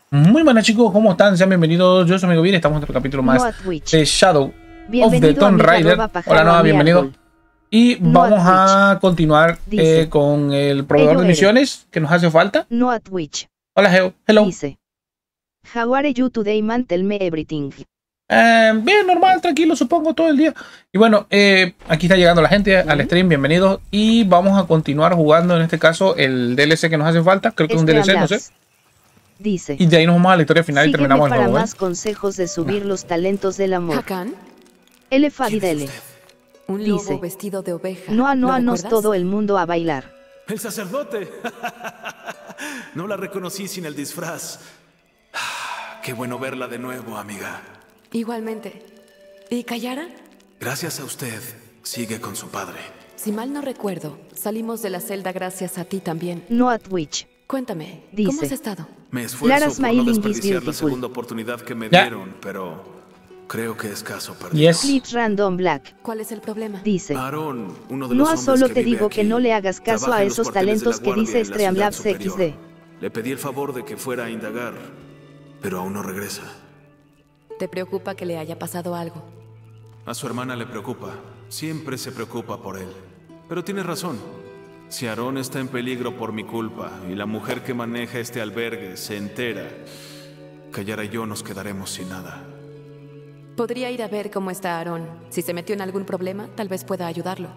Muy buenas chicos, ¿cómo están? Sean bienvenidos, yo soy amigo Bien, estamos en otro capítulo más de Shadow of the Tomb Raider. Hola Noah, bienvenido. Y vamos a continuar con el proveedor de misiones que nos hace falta. Noah Twitch. Hola Geo, hello. Dice: How are you today, man? Tell me everything. Bien, normal, tranquilo, supongo, todo el día. Y bueno, aquí está llegando la gente al stream, bienvenidos. Y vamos a continuar jugando, en este caso, el DLC que nos hace falta. Creo que es un DLC, no sé. Dice: y de ahí nos vamos a la historia final y sígueme terminamos el para juego. más consejos de subir los talentos del amor. Hakan, Elefadidele. un Dice: lobo vestido de oveja. Noah, ¿Lo nos recuerdas? todo el mundo a bailar. ¡El sacerdote! No la reconocí sin el disfraz. Qué bueno verla de nuevo, amiga. Igualmente. ¿Y Kayara? Gracias a usted, sigue con su padre. Si mal no recuerdo, salimos de la celda gracias a ti también. Noah Twitch. Cuéntame, Dice: ¿cómo has estado? Me esfuerzo Lara por no Smiling is desperdiciar la beautiful. segunda oportunidad que me Ya. dieron, pero creo que es caso perdido. Yes. Clips Random Black. ¿Cuál es el problema? Dice: Aaron, uno de los Noah, hombres solo que te vive digo aquí, que no le hagas caso trabaja a en los esos cuarteles de talentos la que guardia dice en la ciudad Streamlabs superior. XD. Le pedí el favor de que fuera a indagar, pero aún no regresa. ¿Te preocupa que le haya pasado algo? A su hermana le preocupa. Siempre se preocupa por él. Pero tiene razón. Si Aaron está en peligro por mi culpa y la mujer que maneja este albergue se entera, Kayara y yo nos quedaremos sin nada. Podría ir a ver cómo está Aaron. Si se metió en algún problema, tal vez pueda ayudarlo.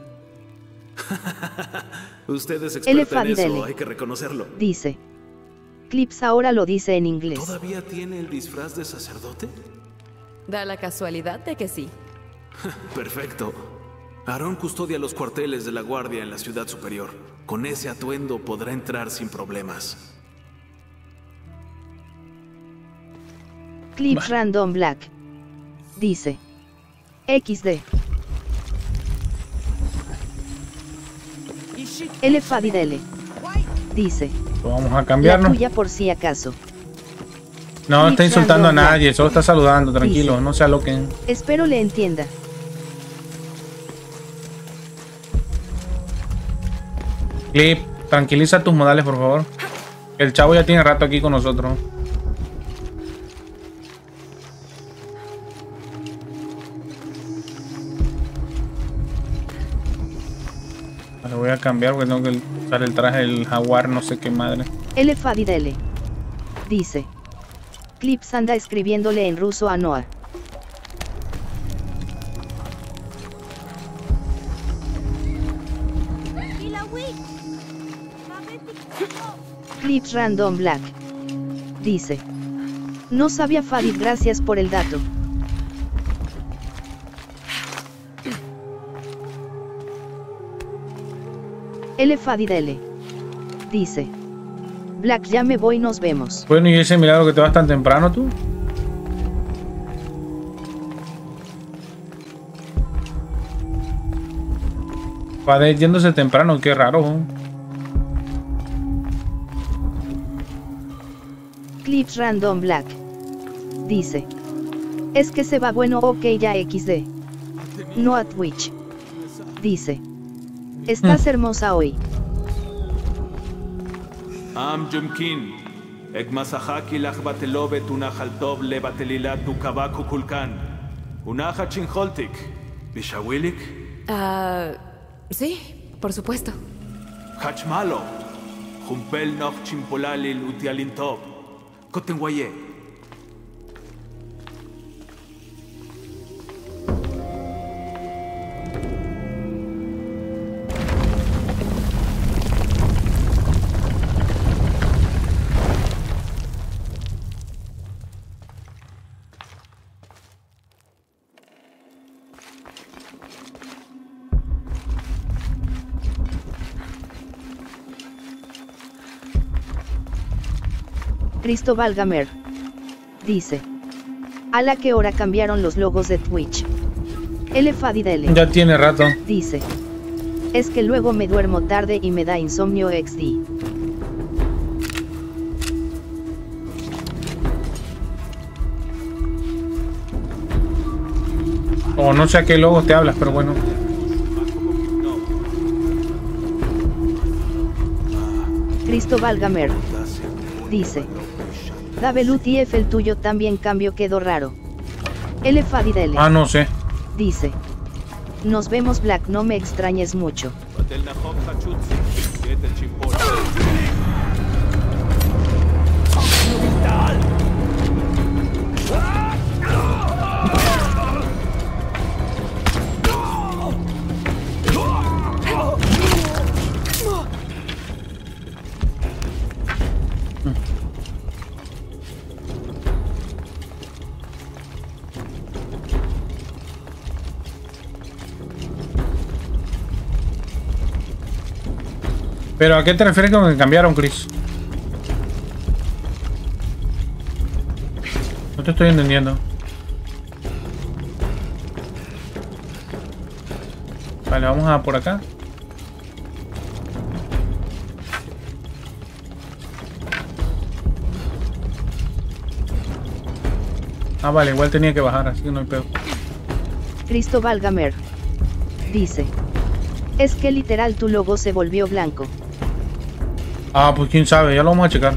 Usted es experta en Elefadidele. eso, hay que reconocerlo. Dice: Clips ahora lo dice en inglés. ¿Todavía tiene el disfraz de sacerdote? Da la casualidad de que sí. Perfecto. Aaron custodia los cuarteles de la guardia en la ciudad superior. Con ese atuendo podrá entrar sin problemas. Clips Random Black. Dice: XD. Elefadidele. Dice: Vamos a la cambiarnos. tuya por si acaso. No está insultando a Random nadie, solo está saludando, tranquilo, Dice: no se aloquen. Espero le entienda. Clip, tranquiliza tus modales, por favor. El chavo ya tiene rato aquí con nosotros. Le voy a cambiar porque tengo que usar el traje del jaguar, no sé qué madre. Elefadidele. Dice: Clips anda escribiéndole en ruso a Noah. Clips Random Black. Dice: no sabía Farid, gracias por el dato. Elefadidele. Dice: Black, ya me voy, nos vemos. Bueno, y ese milagro que te vas tan temprano tú. Va yéndose temprano, qué raro. Clips Random Black. Dice: es que se va, bueno, ok, ya XD. Noah Twitch. Dice: estás hermosa hoy. Am Jumkin. Egmasahaki lachbatelove tunachaltov lebatelila tu kabaku kulkan. Unaha chinholtik. Bishawilik. Sí, por supuesto. Hachmalo. Jumpel noch chimpolalil utialintov. Kotenguaye. Cristóbal Gamer. Dice: ¿a la qué hora cambiaron los logos de Twitch? Elefadidele. Ya tiene rato. Dice: es que luego me duermo tarde y me da insomnio XD. O no sé a qué logos te hablas, pero bueno. Cristóbal Gamer. Dice: WTF, el tuyo también cambio, quedó raro. Elefadidele. Ah, no sé. Dice. Nos vemos, Black, no me extrañes mucho. ¿Pero a qué te refieres con que cambiaron, Chris? No te estoy entendiendo. Vale, vamos a por acá. Ah, vale, igual tenía que bajar, así que no hay pedo. Cristóbal Gamer. Dice. Es que literal tu logo se volvió blanco. Ah, pues quién sabe, ya lo vamos a checar.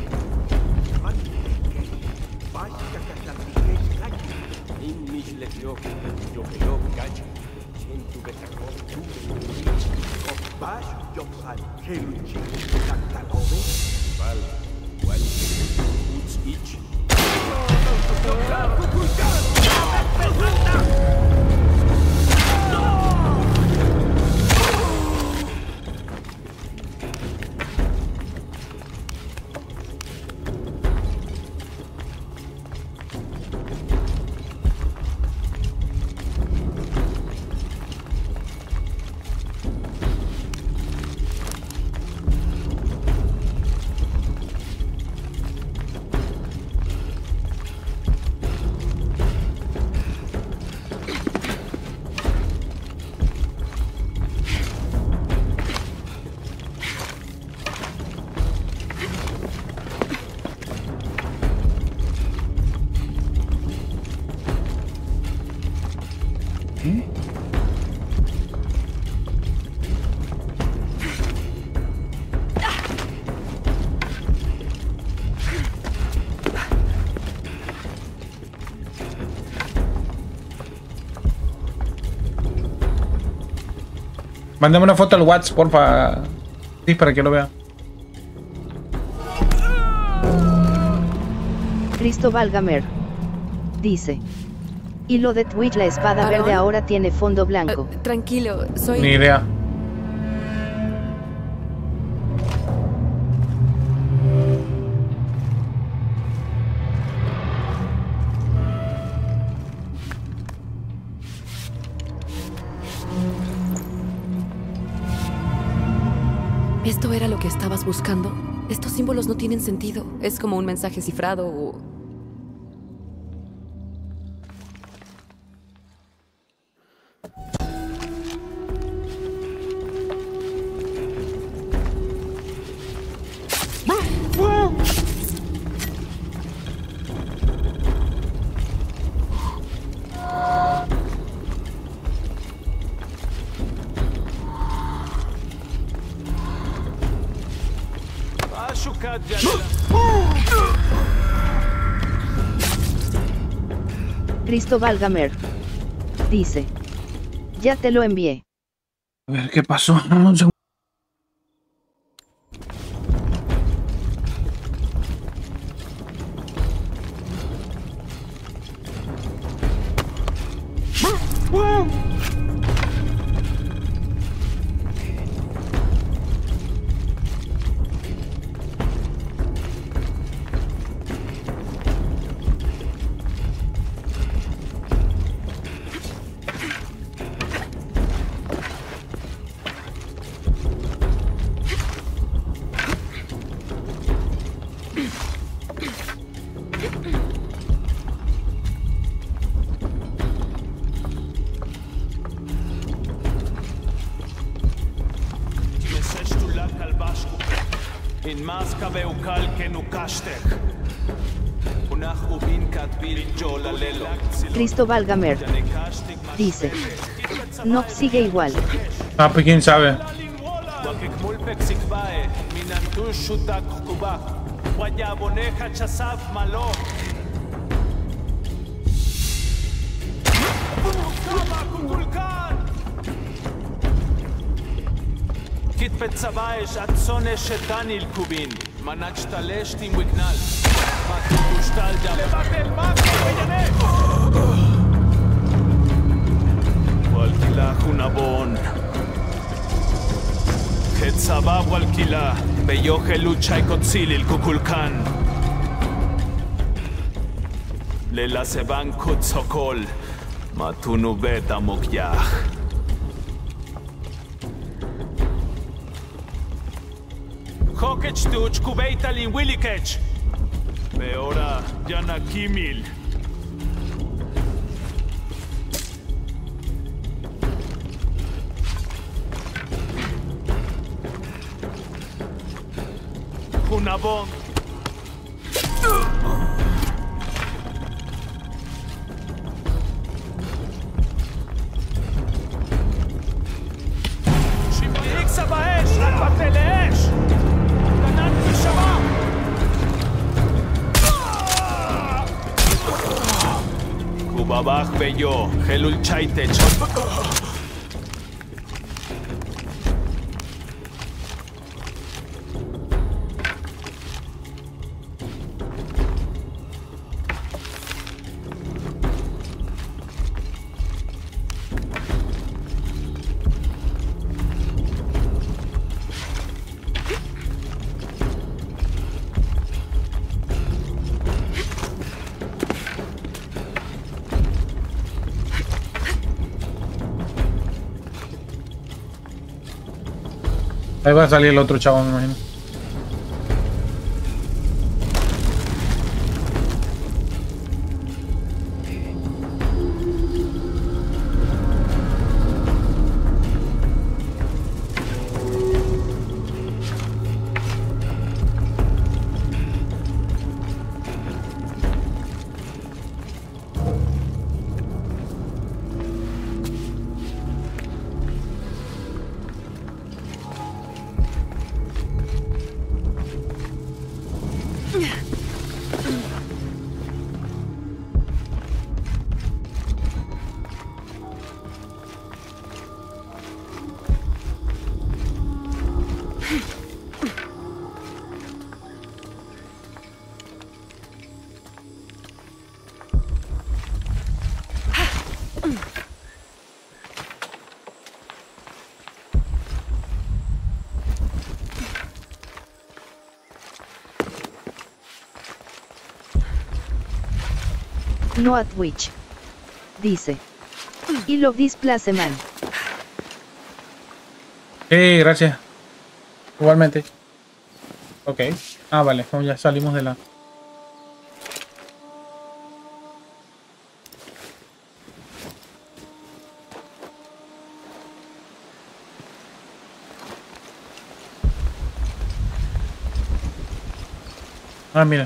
Mándame una foto al WhatsApp, porfa. Sí, para que lo vea. Cristóbal Gamer. Dice. Y lo de Twitch, la espada ¿Aarón? verde ahora tiene fondo blanco. Tranquilo, soy... Ni idea. ¿Esto era lo que estabas buscando? Estos símbolos no tienen sentido. Es como un mensaje cifrado o... Cristóbal Gamer. Dice. Ya te lo envié. A ver qué pasó. Un segundo. Cristóbal Gamer. Dice. No sigue igual. Ah, pues quién sabe. Guayaboneja Chasav Malo. Kit Petzabaesh Atzone Shetanil Kubin. Manach Talesh Tim Wignal. Matustal ya. Levante el mapa, Walkila Junabon. Ketzaba Walkila. Beyoje Lucha y Kotzilil Kukulkan. Lela Seban Kutzokol. Matunu Beta Mokyah. Hokech tuch kubeita lin willikech. Peora Yana Kimil. Junabon. Shimlik Sabaesh, Alpateleesh. Kubabach Beyo, Helul Chaitech. Ahí va a salir el otro chavo, me imagino. No a Twitch. Dice. Y lo displace man. Gracias. Igualmente. Ok. Ah, vale. Ya salimos de la... Ah, mira.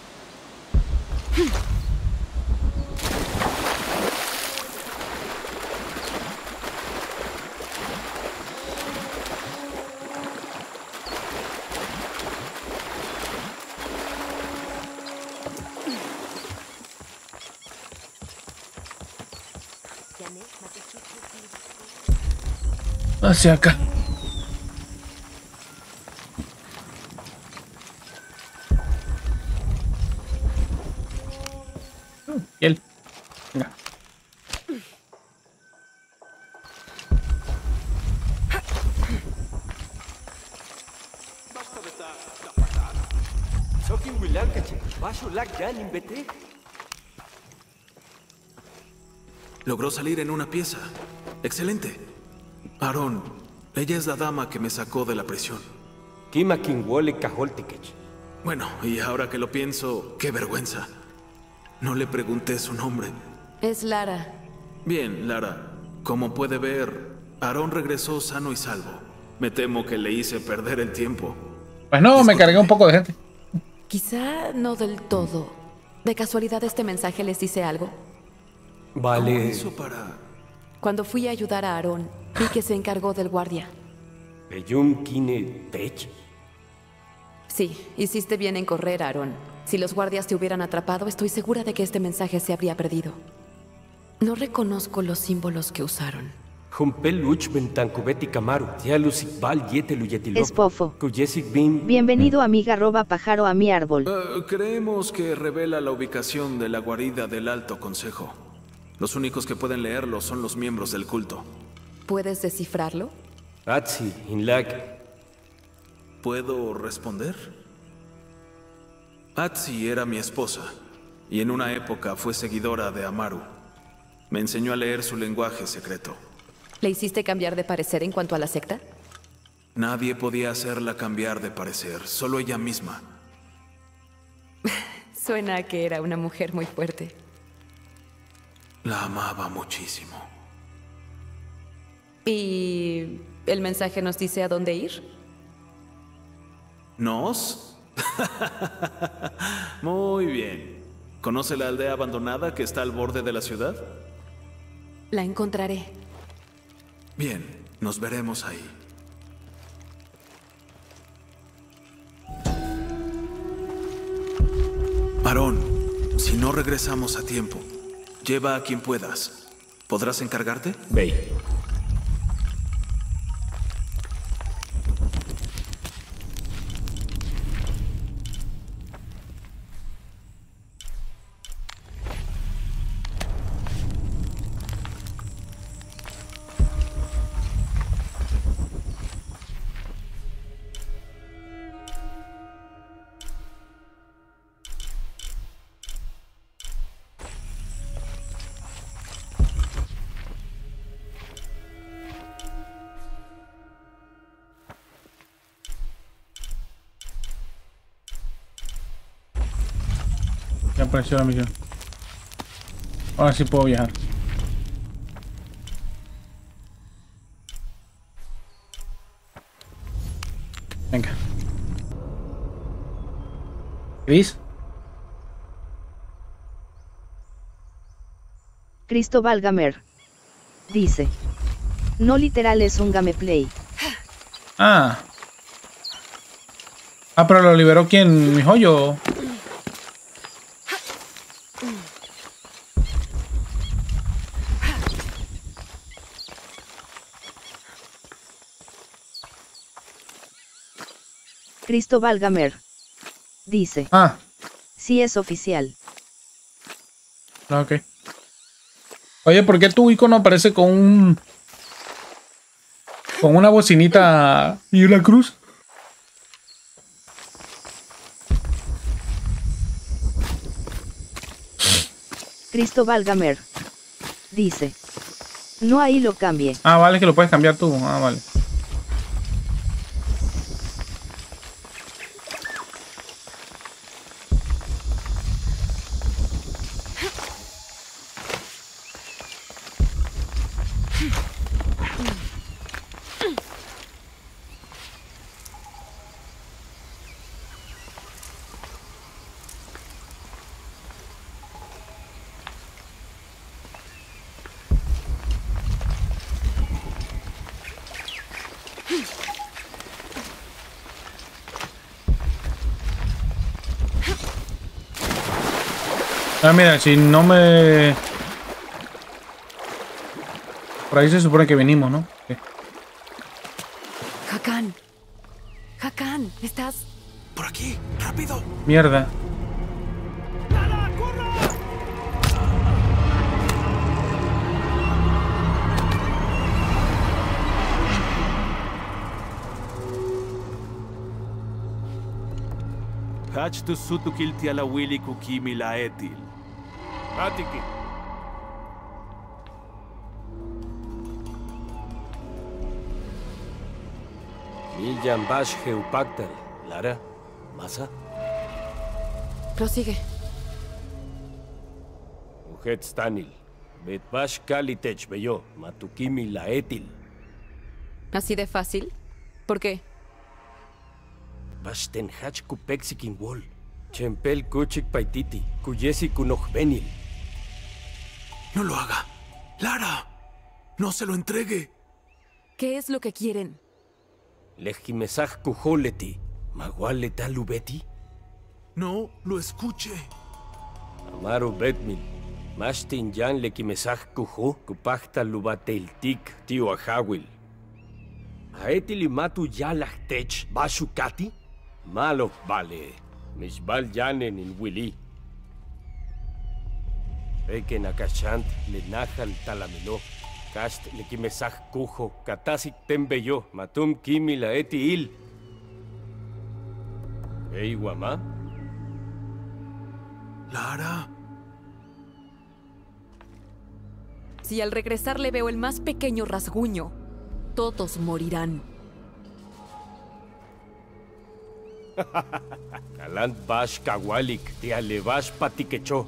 Hacia acá. Piel. Venga. Logró salir en una pieza. Excelente. Aarón, ella es la dama que me sacó de la prisión. Bueno, y ahora que lo pienso, qué vergüenza. No le pregunté su nombre. Es Lara. Bien, Lara. Como puede ver, Aarón regresó sano y salvo. Me temo que le hice perder el tiempo. Pues no, me cargué un poco de gente. Quizá no del todo. ¿De casualidad este mensaje les dice algo? Vale. ¿Cómo hizo para...? Cuando fui a ayudar a Aarón, vi que se encargó del guardia. Sí, hiciste bien en correr, Aaron. Si los guardias te hubieran atrapado, estoy segura de que este mensaje se habría perdido. No reconozco los símbolos que usaron. Es Pofo. Bienvenido, amiga pájaro, a mi árbol. Creemos que revela la ubicación de la guarida del Alto Consejo. Los únicos que pueden leerlo son los miembros del culto. ¿Puedes descifrarlo? ¿Puedo responder? Atsi era mi esposa, y en una época fue seguidora de Amaru. Me enseñó a leer su lenguaje secreto. ¿Le hiciste cambiar de parecer en cuanto a la secta? Nadie podía hacerla cambiar de parecer, solo ella misma. Suena a que era una mujer muy fuerte. La amaba muchísimo. ¿Y el mensaje nos dice a dónde ir? ¿Nos? Muy bien. ¿Conoce la aldea abandonada que está al borde de la ciudad? La encontraré. Bien, nos veremos ahí. Aarón, si no regresamos a tiempo, lleva a quien puedas. ¿Podrás encargarte? Ve. Ya apareció la misión. Ahora sí puedo viajar. Venga. ¿Chris? Cristóbal Gamer. Dice. No literal, es un gameplay. Ah. Ah, pero lo liberó quién, mi joyo. Cristóbal Gamer. Dice. Ah. Sí, es oficial. Ok. Oye, ¿por qué tu icono aparece con un... con una bocinita y una cruz? Cristóbal Gamer. Dice. No, ahí lo cambie. Ah, vale, que lo puedes cambiar tú. Ah, vale. Ah, mira, si no me... Por ahí se supone que venimos, ¿no? Sí. Hakan. Hakan, ¿estás...? ¡Por aquí! ¡Rápido! Mierda. Hach tu sutukilti ala wili kukimi la etil. Atiki. Miljan bash geupactal. Lara, masa. Prosigue. Ujet stanil. Bet bash kalitech beyo. Matukimi la etil. ¿Así de fácil? ¿Por qué? Bashten hach kupexikin wol. Chempel kuchik paititi. Kuyesi kunojbenil. ¡No lo haga! ¡Lara! ¡No se lo entregue! ¿Qué es lo que quieren? Lejimesaj kujoleti. ¿Magual letal Lubeti? No lo escuche. Amaro Betmil. Mashtin Jan Lekimesaj Kuhu, Kupachta Lubateltik, tío Ahawil. Aetilimatu Yalachtech, Bashukati? Malo vale. Mishbal Janen in Willy. Eken Akashant, Lenajal Talamilo. Kast Lekimesaj Kujo, Katasik Tembeyo, Matum Kimila Etiil. Ey, Guamá. Lara. Si al regresar le veo el más pequeño rasguño, todos morirán. Kalant Bash Kawalik, te alevash Patikecho.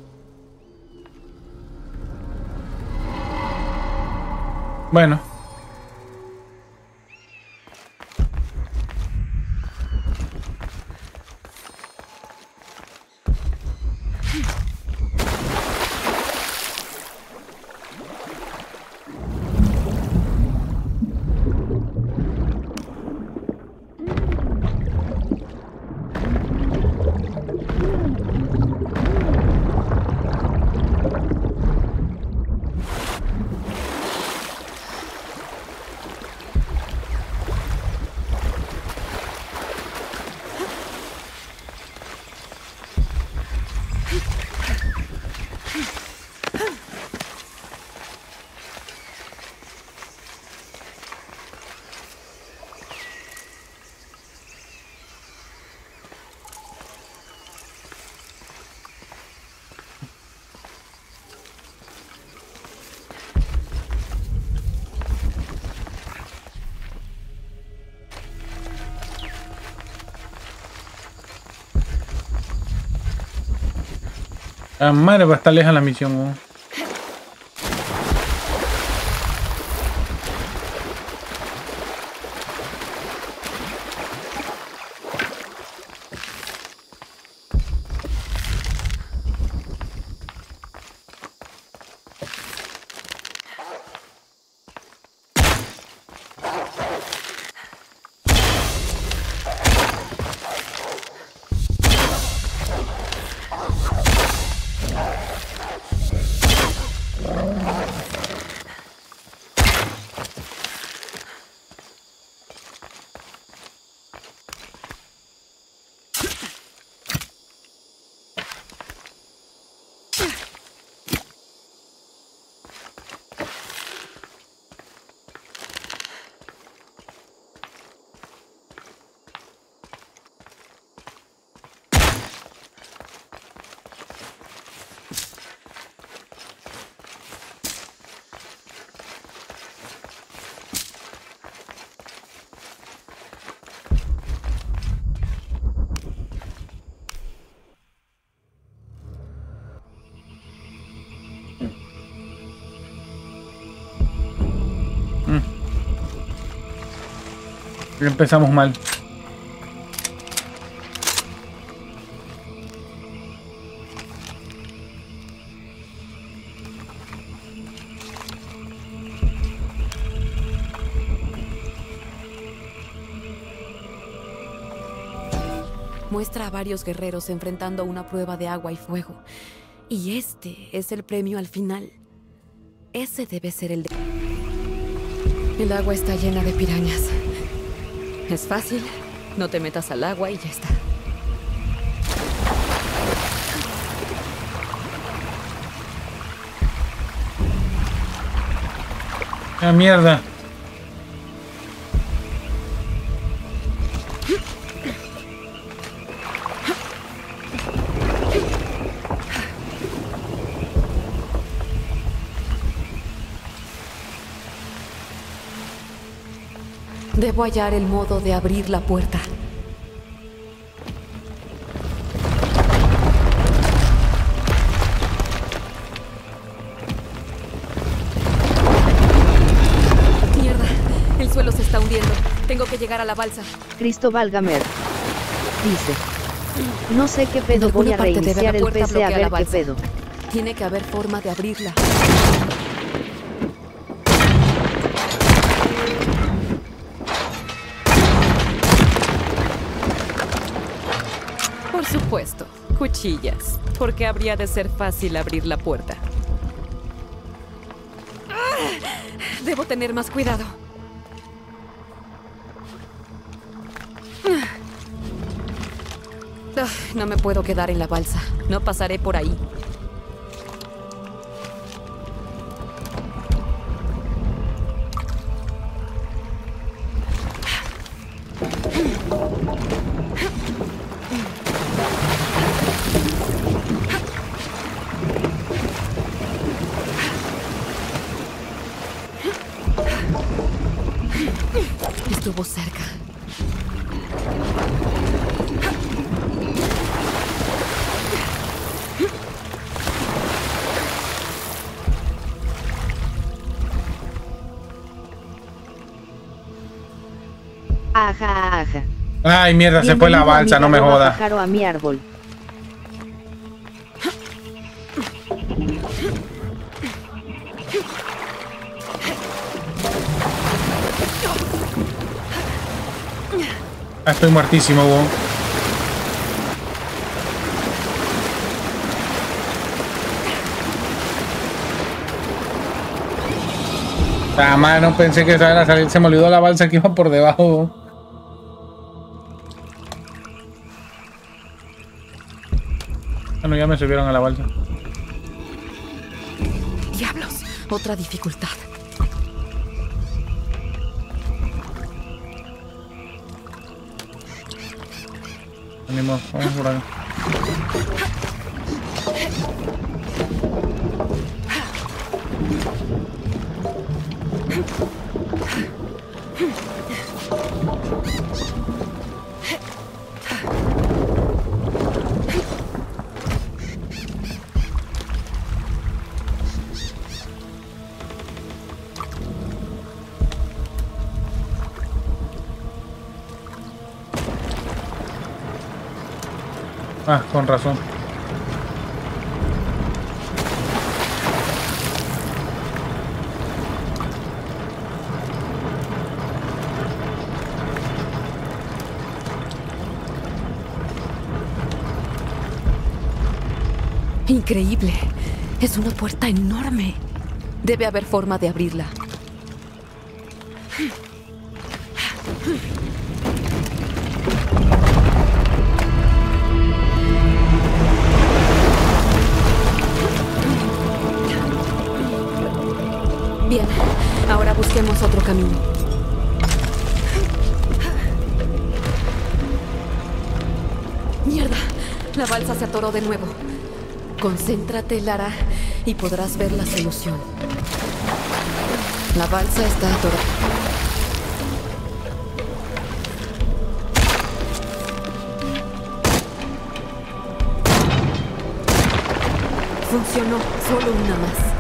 Bueno. La madre va a estar lejos la misión, ¿no? Empezamos mal. Muestra a varios guerreros enfrentando una prueba de agua y fuego. Y este es el premio al final. Ese debe ser el de... El agua está llena de pirañas. Es fácil, no te metas al agua y ya está. ¡Ah, mierda! Debo hallar el modo de abrir la puerta. Mierda, el suelo se está hundiendo. Tengo que llegar a la balsa. Cristóbal Gamer dice: no sé qué pedo, voy a reiniciar el PC a ver qué pedo. Tiene que haber forma de abrirla. supuesto, cuchillas. Porque habría de ser fácil abrir la puerta. Debo tener más cuidado. No me puedo quedar en la balsa. No pasaré por ahí. Estuvo cerca. Ajá, ajá. Ay, mierda, se fue la balsa, no me joda. Pájaro a mi árbol. Estoy muertísimo, weón. Ah, mano, pensé que esa era salir. Se me olvidó la balsa que iba por debajo. Bueno, ya me subieron a la balsa. Diablos, otra dificultad. Venimos, vamos por acá. Ah, con razón. Increíble. Es una puerta enorme. Debe haber forma de abrirla. Bien, ahora busquemos otro camino. ¡Mierda! La balsa se atoró de nuevo. Concéntrate, Lara, y podrás ver la solución. La balsa está atorada. Funcionó, solo una más.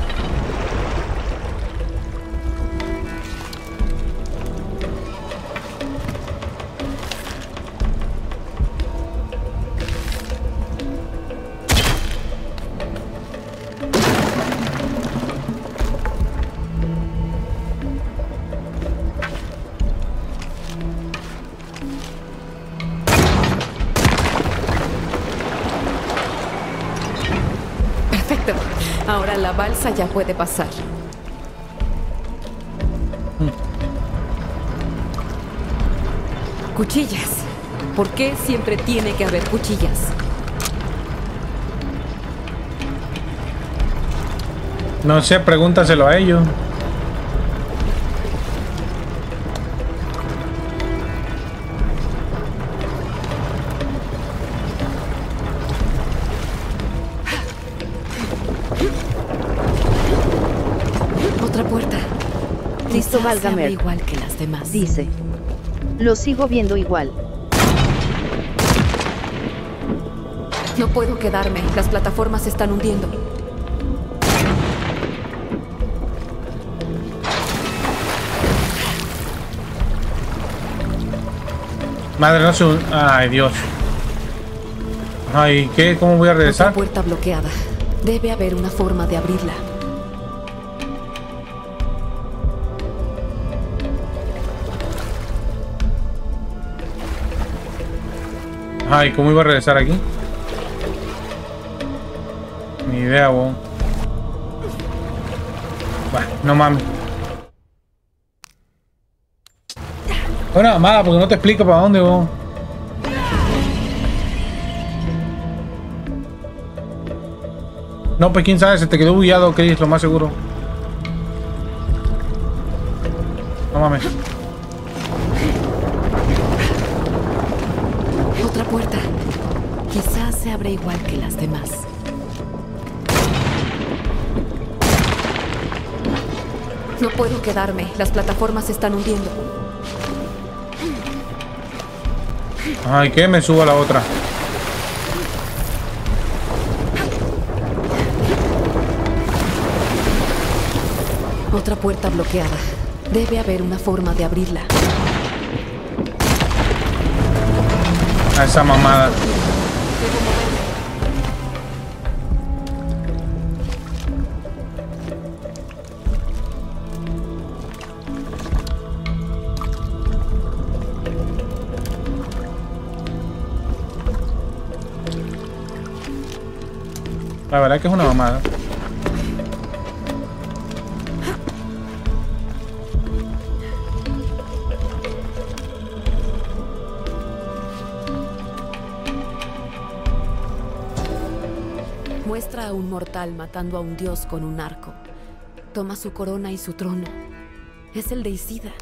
Perfecto. Ahora la balsa ya puede pasar. Cuchillas. ¿Por qué siempre tiene que haber cuchillas? No sé, pregúntaselo a ellos. Otra puerta. Listo, válgame. Igual que las demás. Dice. Lo sigo viendo igual. No puedo quedarme. Las plataformas se están hundiendo. Madre, no se... Ay, Dios. Ay, ¿qué? ¿Cómo voy a regresar? Otra puerta bloqueada. Debe haber una forma de abrirla. Ay, ¿cómo iba a regresar aquí? Ni idea, weón. Bueno, no mames. Bueno, amada, porque no te explico para dónde, weón. No, pues quién sabe, se te quedó bugueado, Chris, lo más seguro. No mames. Otra puerta. Quizás se abre igual que las demás. No puedo quedarme. Las plataformas se están hundiendo. Ay, ¿qué? Me subo a la otra. Otra puerta bloqueada. Debe haber una forma de abrirla. A esa mamada. La verdad es que es una mamada. Muestra a un mortal matando a un dios con un arco. Toma su corona y su trono. Es el deicida.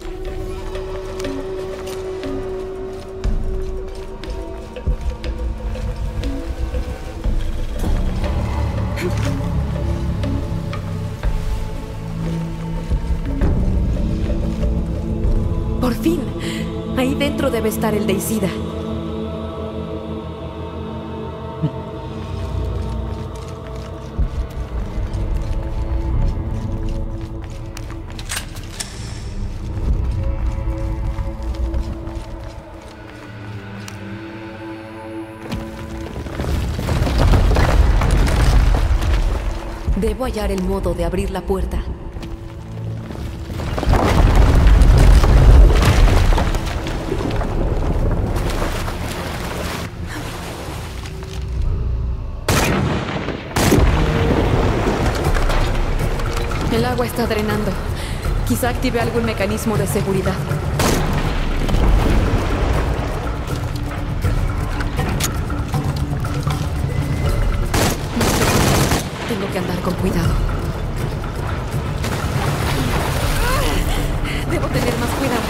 Por fin. Ahí dentro debe estar el deicida. Debo hallar el modo de abrir la puerta. El agua está drenando. Quizá active algún mecanismo de seguridad. Tengo que andar con cuidado. Debo tener más cuidado.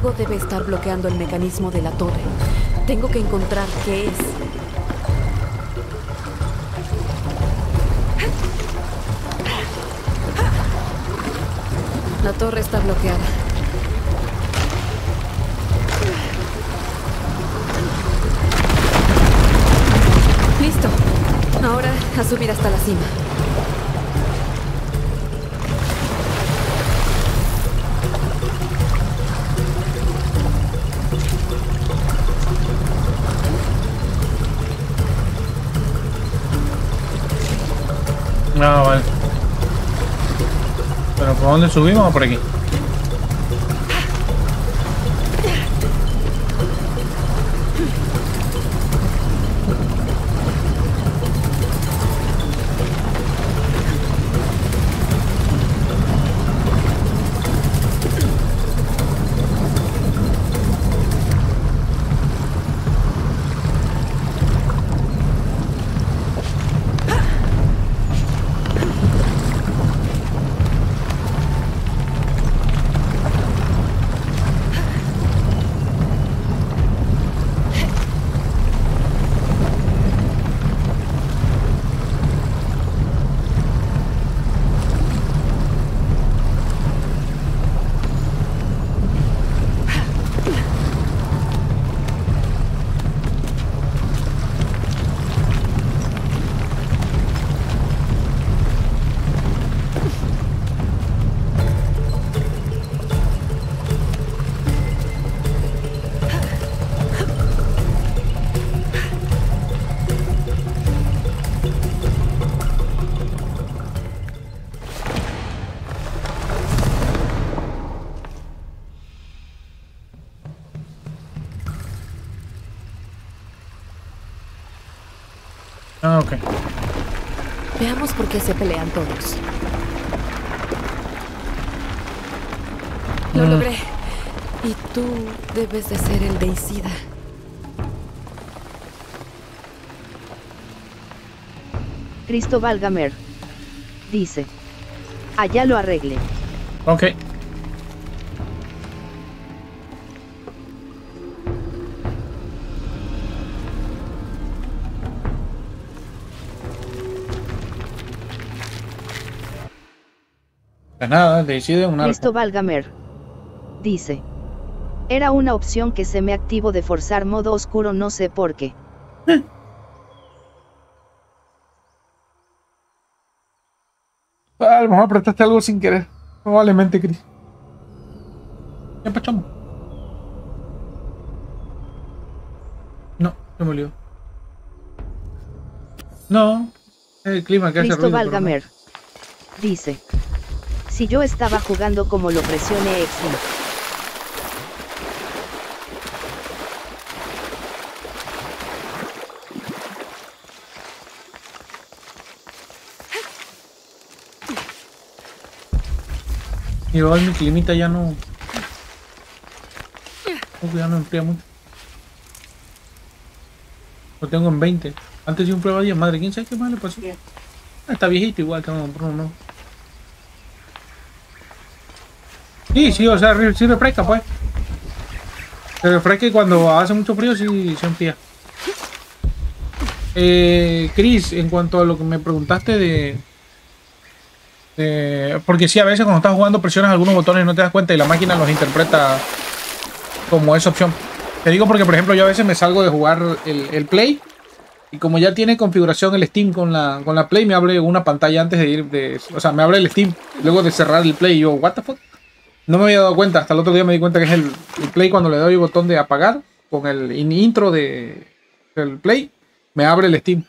Algo debe estar bloqueando el mecanismo de la torre. Tengo que encontrar qué es. La torre está bloqueada. Listo. Ahora a subir hasta la cima. No, vale. ¿Pero por dónde subimos o por aquí? Ah, ok. Veamos por qué se pelean todos. Lo logré. Y tú debes de ser el deicida. Cristóbal Gamer dice: allá lo arregle. Ok. Pues nada, decide un arco. Cristóbal Gamer dice: era una opción que se me activó de forzar modo oscuro, no sé por qué. A lo mejor apretaste algo sin querer. Probablemente, Chris. ¿Qué pachamos? No, se me olvidó. No, es el clima que hace ruido. Cristóbal Gamer dice: si yo estaba jugando como lo presioné X. Y hoy mi climita ya no... ya no enfría mucho. Lo tengo en 20. Antes de un prueba 10, madre, ¿quién sabe qué más le pasó? Está viejito igual, que no. Sí, o sea, sí refresca, pues. Se refresca y cuando hace mucho frío sí se enfría. Chris, en cuanto a lo que me preguntaste porque sí, a veces cuando estás jugando presionas algunos botones y no te das cuenta y la máquina los interpreta como esa opción. Te digo porque, por ejemplo, yo a veces me salgo de jugar el Play y como ya tiene configuración el Steam con la Play, me abre una pantalla antes de ir, o sea, me abre el Steam luego de cerrar el Play y yo, what the fuck? No me había dado cuenta, hasta el otro día me di cuenta que es el Play. Cuando le doy el botón de apagar con el intro del Play, me abre el Steam.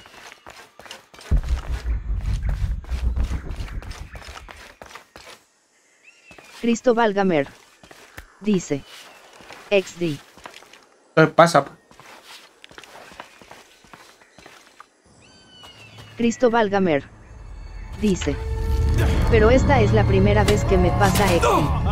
Cristóbal Gamer dice: XD. Pasa. Cristóbal Gamer dice: pero esta es la primera vez que me pasa XD.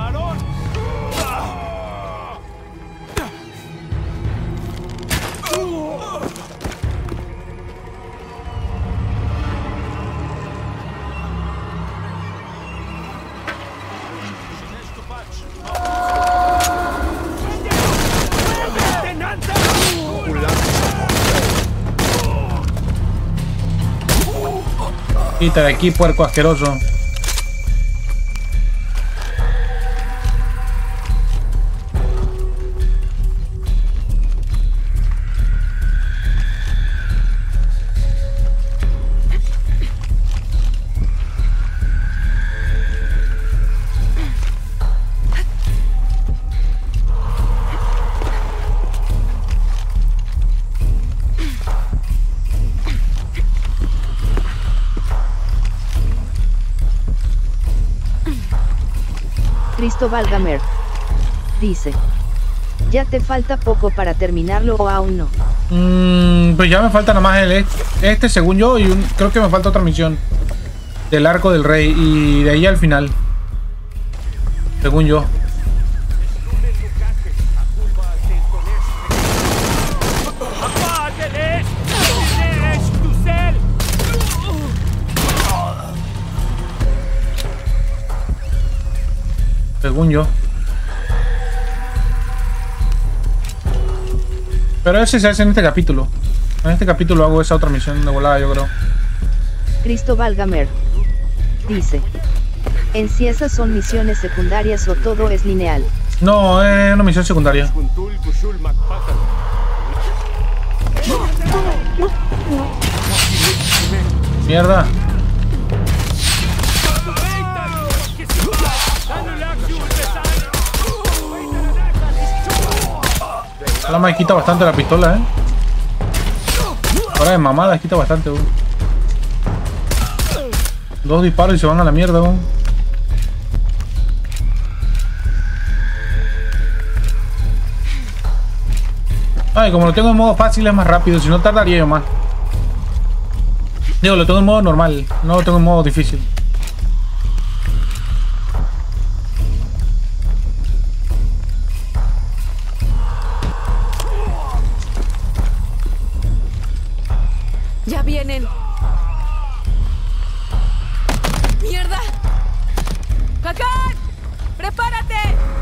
Quita de aquí, puerco asqueroso. Cristóbal Gamer dice: ¿ya te falta poco para terminarlo o aún no? Pues ya me falta nada más este según yo, y creo que me falta otra misión del Arco del Rey, y de ahí al final, según yo. Según yo. Pero ese se hace en este capítulo. En este capítulo hago esa otra misión de volada, yo creo. Cristóbal Gamer dice: ¿en si esas son misiones secundarias o todo es lineal? No, es una misión secundaria. Mierda. La me quita bastante la pistola, Ahora de mamada quita bastante, güey. 2 disparos y se van a la mierda, güey. Ay, como lo tengo en modo fácil es más rápido, si no tardaría yo más. Digo, lo tengo en modo normal, no lo tengo en modo difícil. ¡Ya vienen! ¡Mierda! ¡Hakan! ¡Prepárate!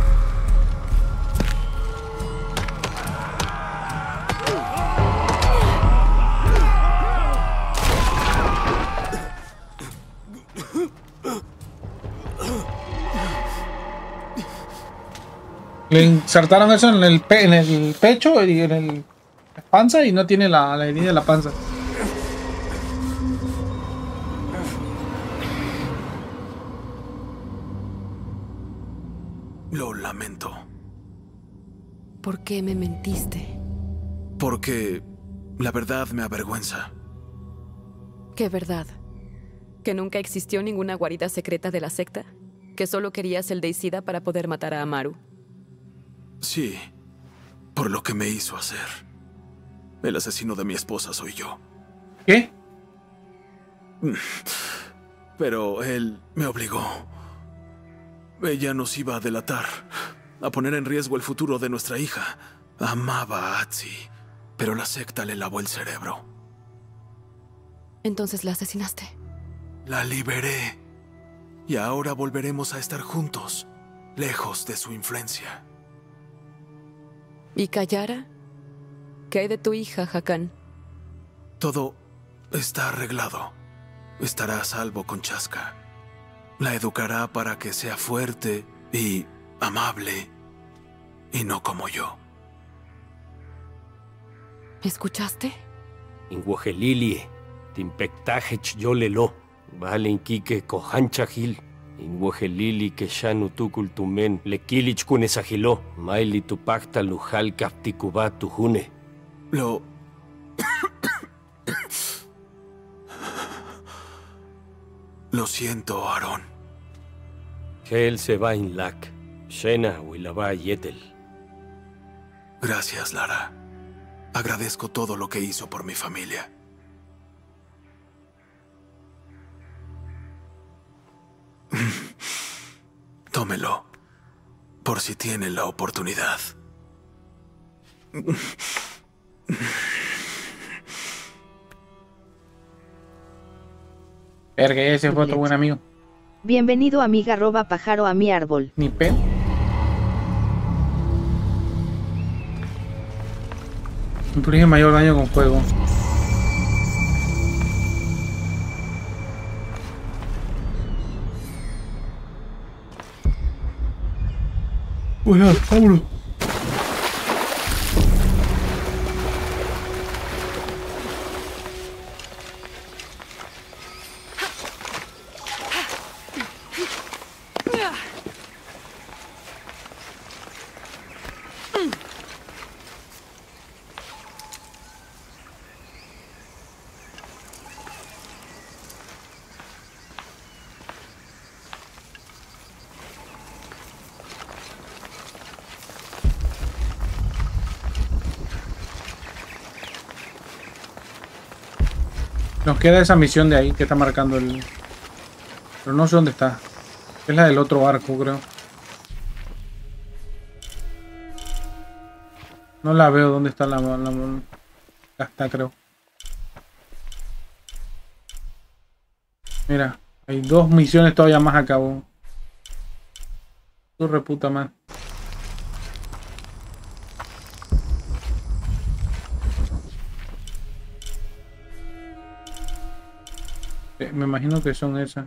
Le insertaron eso en el pecho y en la panza, y no tiene la herida de la panza. Lo lamento. ¿Por qué me mentiste? Porque la verdad me avergüenza. ¿Qué verdad? ¿Que nunca existió ninguna guarida secreta de la secta? ¿Que solo querías el Deicida para poder matar a Amaru? Sí, por lo que me hizo hacer. El asesino de mi esposa soy yo. ¿Qué? Pero él me obligó. Ella nos iba a delatar, a poner en riesgo el futuro de nuestra hija. Amaba a Atsi, pero la secta le lavó el cerebro. Entonces la asesinaste. La liberé. Y ahora volveremos a estar juntos, lejos de su influencia. ¿Y Kayara? ¿Qué hay de tu hija, Hakan? Todo está arreglado. Estará a salvo con Chaska. La educará para que sea fuerte y amable, y no como yo. ¿Escuchaste? Inguajelilie, timpectajech yolelo, valen kike cojanchajil, inguajelili que shanu tucultumen, lequilich kunesajilo, maili tupacta lujal capticuba tujune. Lo siento, Aarón. Él se va en lac, Shena huilaba yetel. Gracias, Lara. Agradezco todo lo que hizo por mi familia. Tómelo, por si tiene la oportunidad. Verga, ese fue otro buen amigo. Bienvenido amiga @pájaro a mi árbol. Ni pe. Inflige mayor daño con fuego. Bueno, vámonos. Nos queda esa misión de ahí que está marcando el... Pero no sé dónde está. Es la del otro barco, creo. No la veo dónde está la acá está, creo. Mira, hay 2 misiones todavía más a cabo. Tu reputa más. Me imagino que son esas.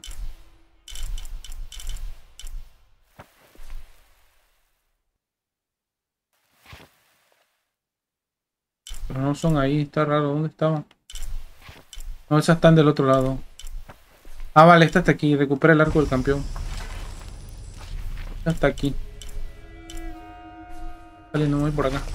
Pero no son ahí, está raro. ¿Dónde estaban? No, esas están del otro lado. Ah, vale, esta está aquí. Recupera el arco del campeón. Esta está aquí. Vale, no voy por acá.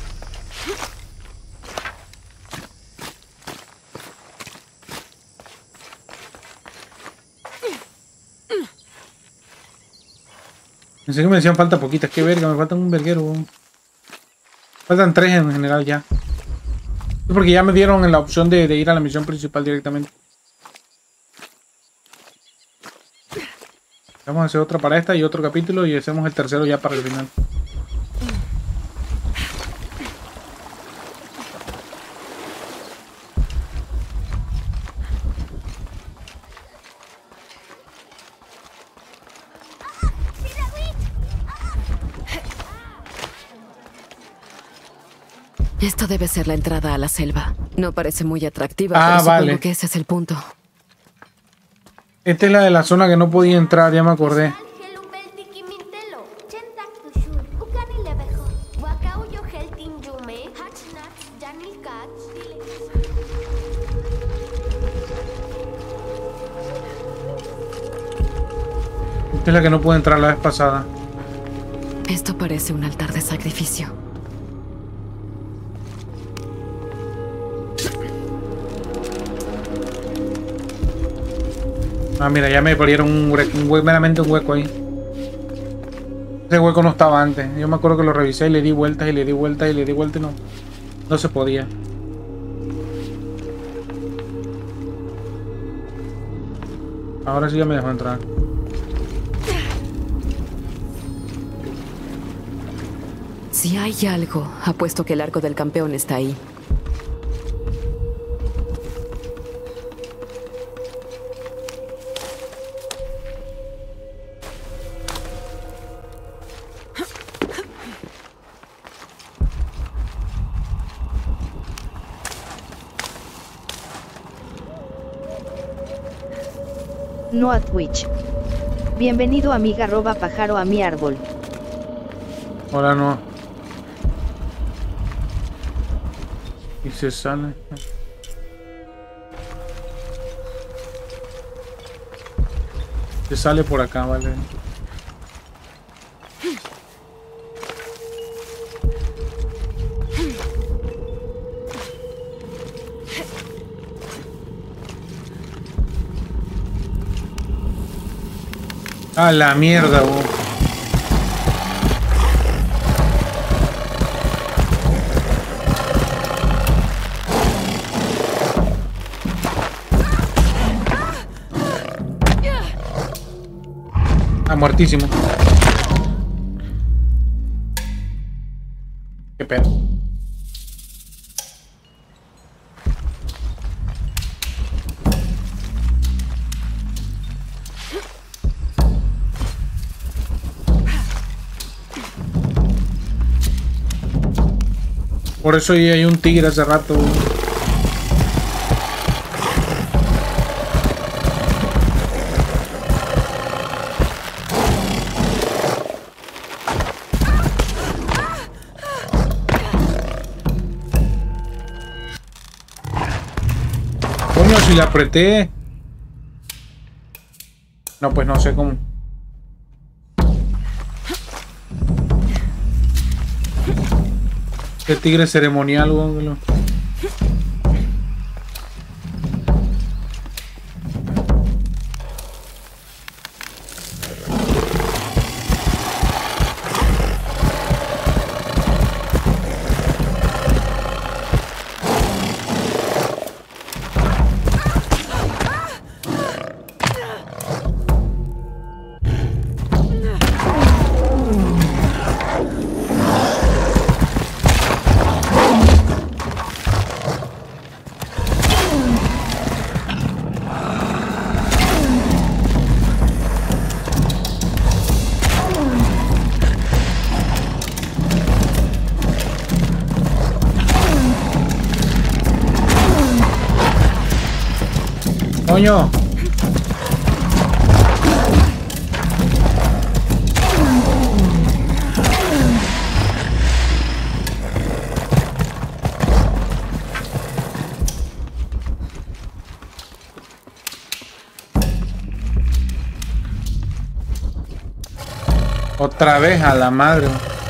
Pensé que me decían falta poquitas. Qué verga, me faltan un verguero. Faltan 3 en general ya. Es porque ya me dieron la opción de ir a la misión principal directamente. Vamos a hacer otra para esta y otro capítulo y hacemos el tercero ya para el final. Esto debe ser la entrada a la selva. No parece muy atractiva, pero vale. supongo que ese es el punto. Esta es la de la zona que no podía entrar, ya me acordé. Esta es la que no pude entrar la vez pasada. Esto parece un altar de sacrificio. Ah, mira, ya me abrieron meramente un hueco ahí. Ese hueco no estaba antes. Yo me acuerdo que lo revisé y le di vueltas y le di vueltas y le di vueltas y no se podía. Ahora sí ya me dejó entrar. Si hay algo, apuesto que el arco del campeón está ahí. No a Twitch. Bienvenido amiga @pájaro a mi árbol. Hola, no. Y se sale. Se sale por acá, vale. A la mierda, vos. Ah, muertísimo. Qué pedo. Por eso ahí hay un tigre hace rato. si le apreté. No, pues no sé cómo. ¿Qué tigre ceremonial, güey? Coño. Otra vez a la madre.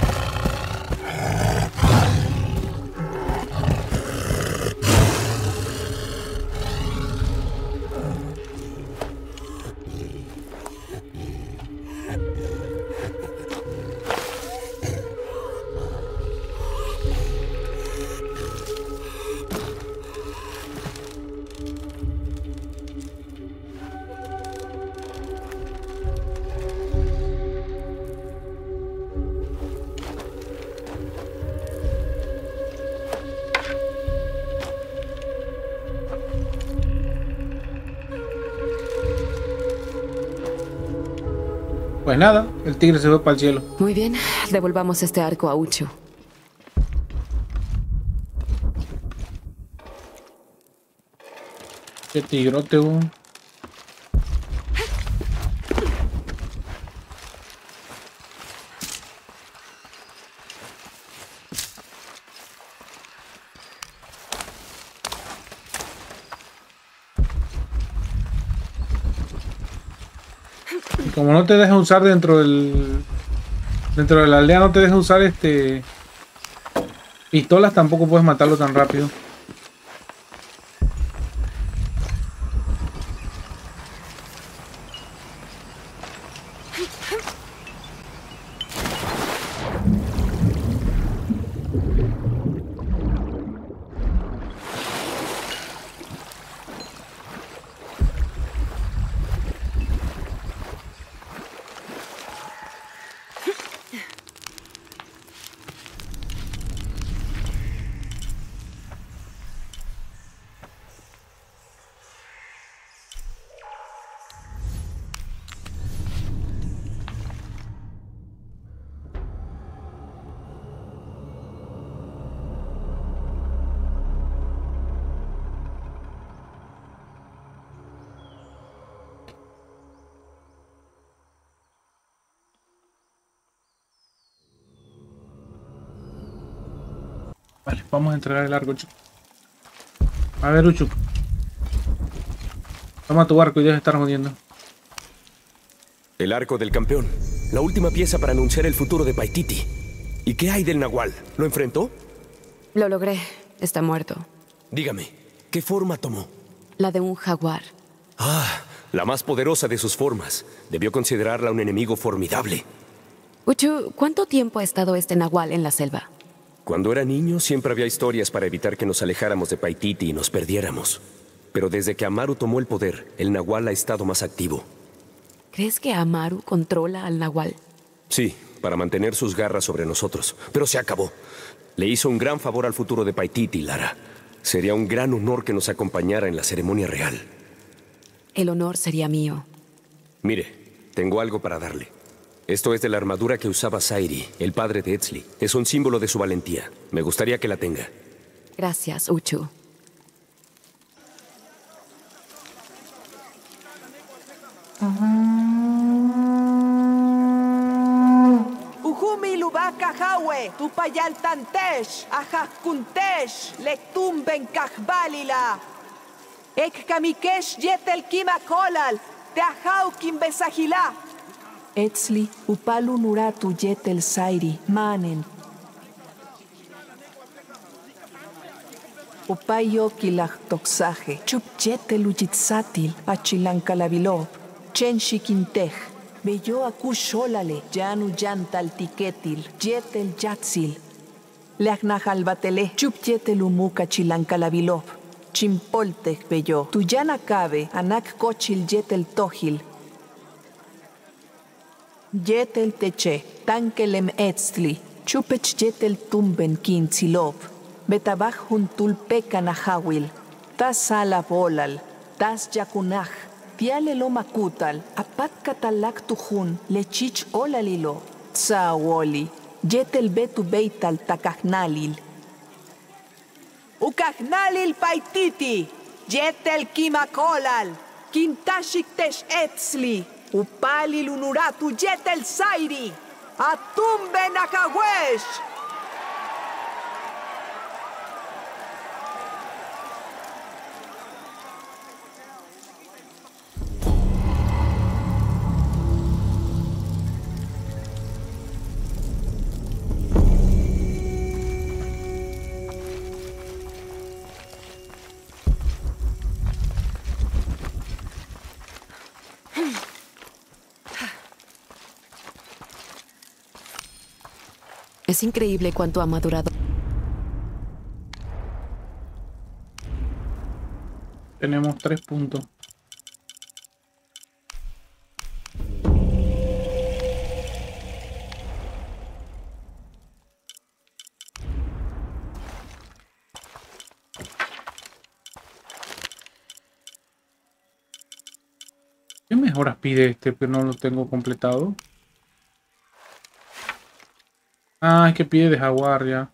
Pues nada, el tigre se fue para el cielo. Muy bien, devolvamos este arco a Uchu. Qué tigrote, un. Como no te deja usar dentro de la aldea, no te deja usar pistolas, tampoco puedes matarlo tan rápido. Vale, vamos a entregar el arco, Uchu. A ver, Uchu. Toma tu arco y deja de estar jodiendo. El arco del campeón. La última pieza para anunciar el futuro de Paititi. ¿Y qué hay del Nahual? ¿Lo enfrentó? Lo logré. Está muerto. Dígame, ¿qué forma tomó? La de un jaguar. Ah, la más poderosa de sus formas. Debió considerarla un enemigo formidable. Uchu, ¿cuánto tiempo ha estado este Nahual en la selva? Cuando era niño siempre había historias para evitar que nos alejáramos de Paititi y nos perdiéramos. Pero desde que Amaru tomó el poder, el Nahual ha estado más activo. ¿Crees que Amaru controla al Nahual? Sí, para mantener sus garras sobre nosotros. Pero se acabó. Le hizo un gran favor al futuro de Paititi, Lara. Sería un gran honor que nos acompañara en la ceremonia real. El honor sería mío. Mire, tengo algo para darle. Esto es de la armadura que usaba Sairi, el padre de Etzli. Es un símbolo de su valentía. Me gustaría que la tenga. Gracias, Uchu. Ujumi lubaka hawe, tupayal tantesh, ajak kuntesh, lektumben kajbalila. Ek kamikesh yetel kima kolal. Te ajau kim besajila. Etzli upalu nuratu yetel sairi manen. Upayo kilach toxaje. Chup yetel ujitsatil achilankalabilov. Chenshi quintej. Bello acushólale. Yanu yantal tiketil. Yetel yatsil. Leagnajal batele. Chup yetel umuca chilankalabilov. Chimpoltej bello. Tuyana cabe. Anak cochil yetel tojil. Yetel teche. Tankelem etzli. Chupech yetel tumben kintzilov. Betabaj juntul pecan ajawil. Tas sala bolal. Tas yakunaj. Tiale lo makutal. Apat katalak tujun. Lechich olalilo. Tzawoli. Yetel betu beital takajnalil. Ukajnalil paititi. Yetel kimakolal. Quintashik tesh etzli. Upalil unuratu yetel sairi. Atumbe nakawesh. Es increíble cuánto ha madurado. Tenemos 3 puntos. ¿Qué mejoras pide este que no lo tengo completado? Ah, es que pide de jaguar ya.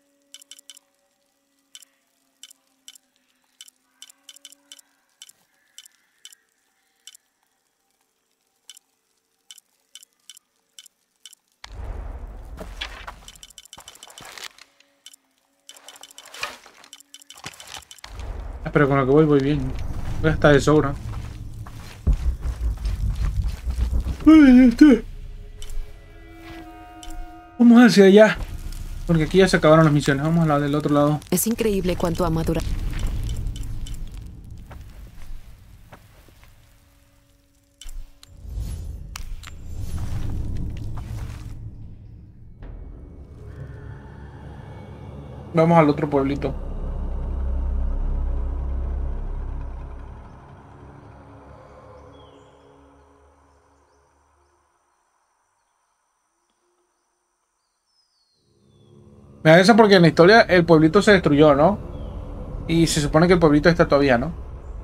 Pero con lo que voy bien. Voy a estar de sobra. Vamos hacia allá. Porque aquí ya se acabaron las misiones. Vamos a la del otro lado. Es increíble cuánto ha madurado. Vamos al otro pueblito. Me da eso porque en la historia el pueblito se destruyó, ¿no? Y se supone que el pueblito está todavía, ¿no?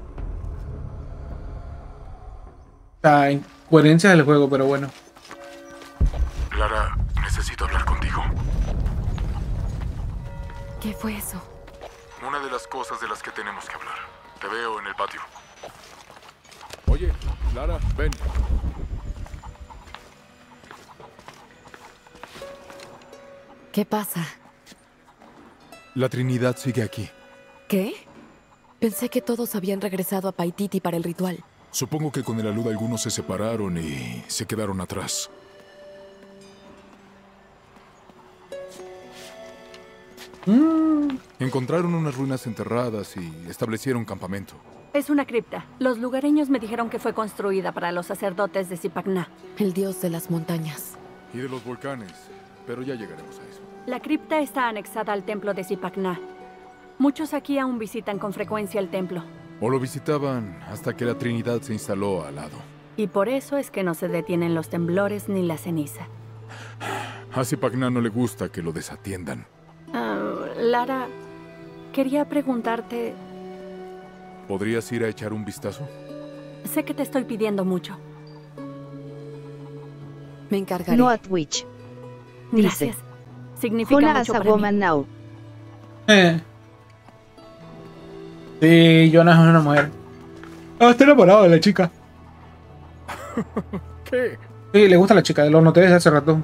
Está incoherencia del juego, pero bueno. Lara, necesito hablar contigo. ¿Qué fue eso? Una de las cosas de las que tenemos que hablar. Te veo en el patio. Oye, Lara, ven. ¿Qué pasa? La Trinidad sigue aquí. ¿Qué? Pensé que todos habían regresado a Paititi para el ritual. Supongo que con el alud algunos se separaron y se quedaron atrás. Encontraron unas ruinas enterradas y establecieron campamento. Es una cripta. Los lugareños me dijeron que fue construida para los sacerdotes de Zipacná. El dios de las montañas. Y de los volcanes. Pero ya llegaremos a eso. La cripta está anexada al templo de Zipacná. Muchos aquí aún visitan con frecuencia el templo. O lo visitaban hasta que la Trinidad se instaló al lado. Y por eso es que no se detienen los temblores ni la ceniza. A Zipacná no le gusta que lo desatiendan. Lara, quería preguntarte... ¿Podrías ir a echar un vistazo? Sé que te estoy pidiendo mucho. Me encargaré. No a Twitch. Gracias. Significa mucho para mí. Now. Sí, Jonas es una mujer. Ah, está enamorado de la chica. ¿Qué? Sí, le gusta a la chica, lo noté desde hace rato.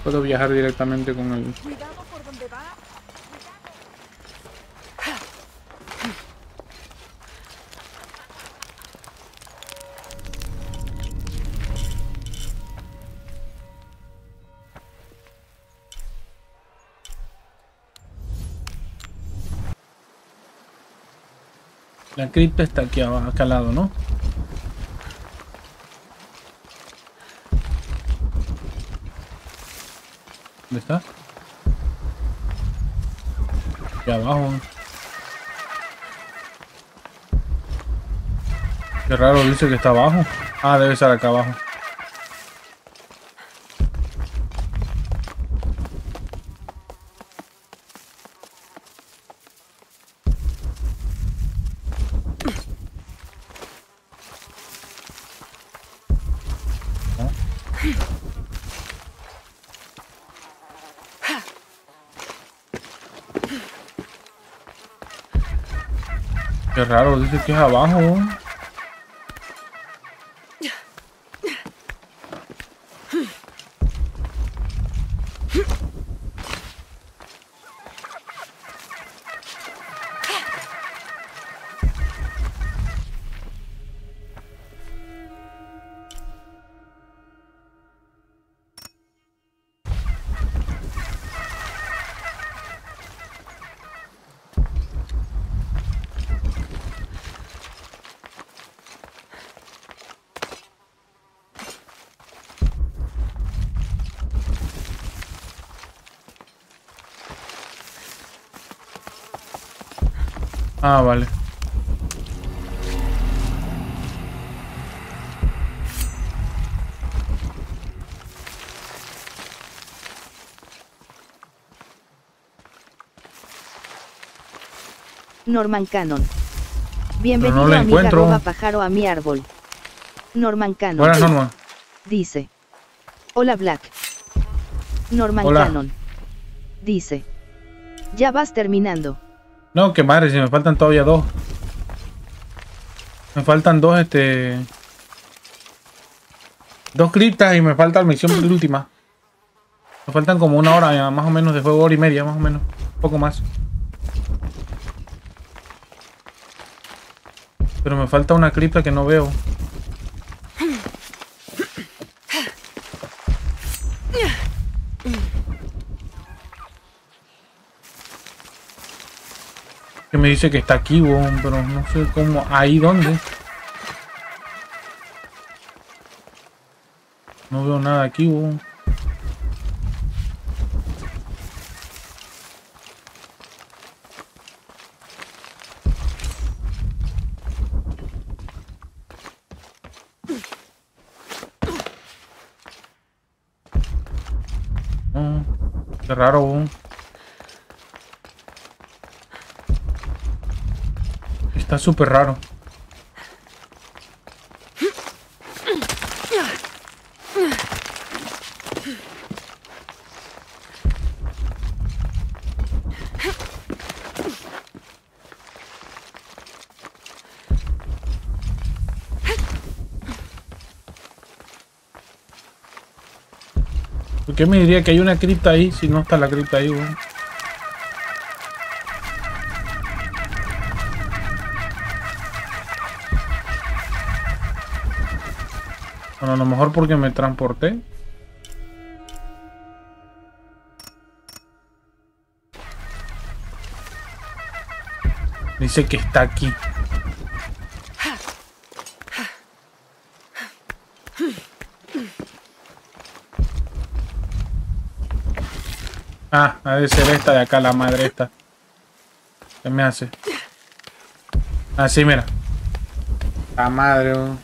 Puedo viajar directamente con el... Cuidado por donde va. La cripta está aquí abajo, acá al lado, ¿no? ¿Dónde está? Aquí abajo. Qué raro, dice que está abajo. Ah, debe estar acá abajo. Qué raro, dice que es abajo. Ah, vale. Norman Cannon. Bienvenido no la a mi encuentro. arroba pájaro a mi árbol. Norman Cannon. Buenas, Norman. Dice. Hola Black. Norman Hola. Cannon. Dice. Ya vas terminando. No, qué madre, si me faltan todavía dos. Me faltan dos, dos criptas y me falta la misión última. Me faltan como una hora ya, más o menos de juego, hora y media, más o menos. Un poco más. Pero me falta una cripta que no veo. Que me dice que está aquí, weón, pero no sé cómo. ¿Ahí dónde? No veo nada aquí, weón. Qué raro, weón. Está súper raro. ¿Por qué me diría que hay una cripta ahí si no está la cripta ahí, weón? Bueno, a lo mejor porque me transporté. Dice que está aquí. Ah, ha de ser esta de acá, la madre esta. ¿Qué me hace? Ah, sí, mira. La madre, weón.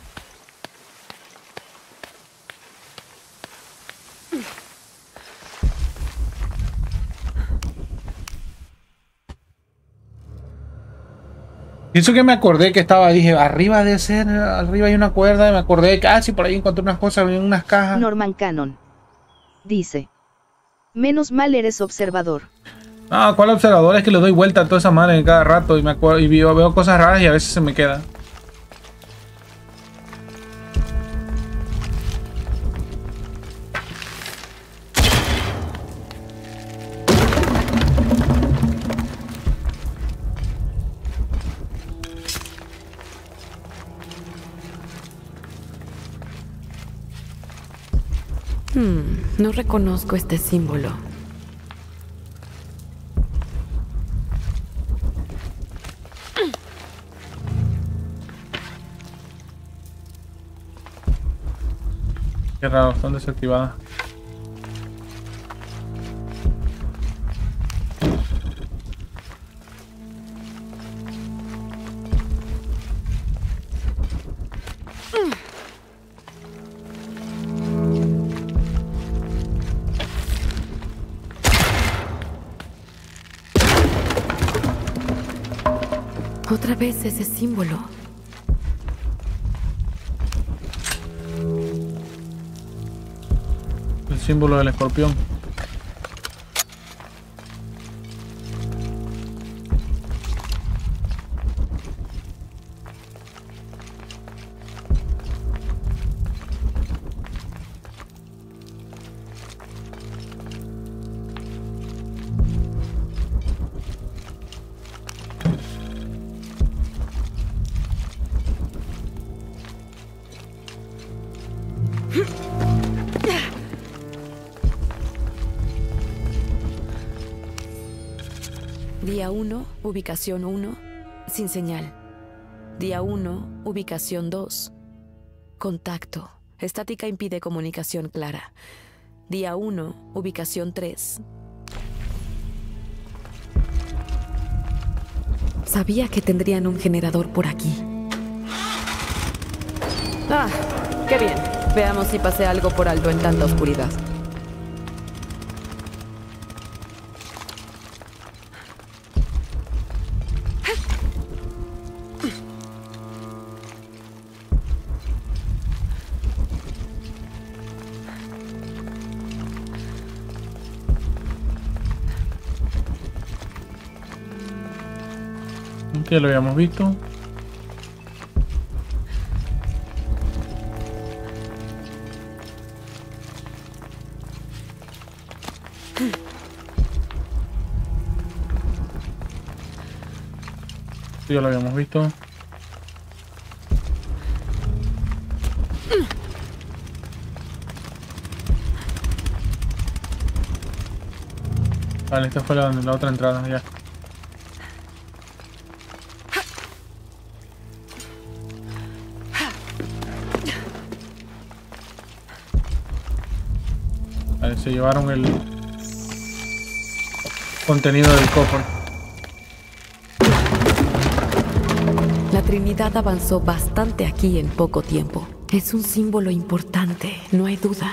Pienso que me acordé que estaba, dije, arriba de ser, arriba hay una cuerda, y me acordé que, ah, sí, por ahí encontré unas cosas, en unas cajas. Norman Cannon. Dice. Menos mal eres observador. Ah, ¿cuál observador? Es que le doy vuelta a toda esa madre en cada rato y me acuerdo, y veo cosas raras y a veces se me queda. No reconozco este símbolo. Qué raro, están desactivadas. Otra vez ese símbolo. El símbolo del escorpión. Día 1, ubicación 1, sin señal. Día 1, ubicación 2, contacto. Estática impide comunicación clara. Día 1, ubicación 3. Sabía que tendrían un generador por aquí. ¡Ah! ¡Qué bien! Veamos si pasé algo por alto en tanta oscuridad. Que lo habíamos visto. Ya lo habíamos visto. Vale, esta fue la otra entrada ya. Vale, se llevaron el contenido del cofre. La Trinidad avanzó bastante aquí en poco tiempo. Es un símbolo importante, no hay duda.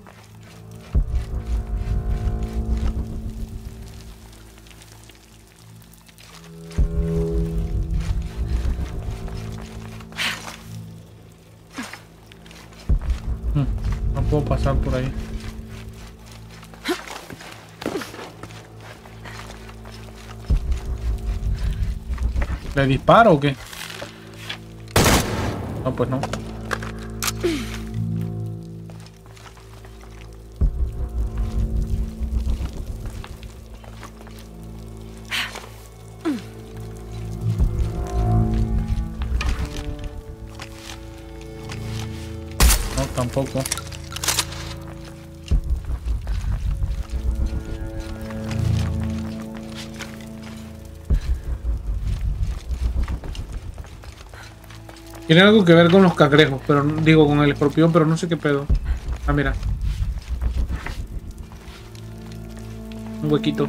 No puedo pasar por ahí. ¿Le disparo o qué? No, pues no. No, tampoco. Tiene algo que ver con los cangrejos, pero digo con el escorpión, pero no sé qué pedo. Ah, mira. Un huequito.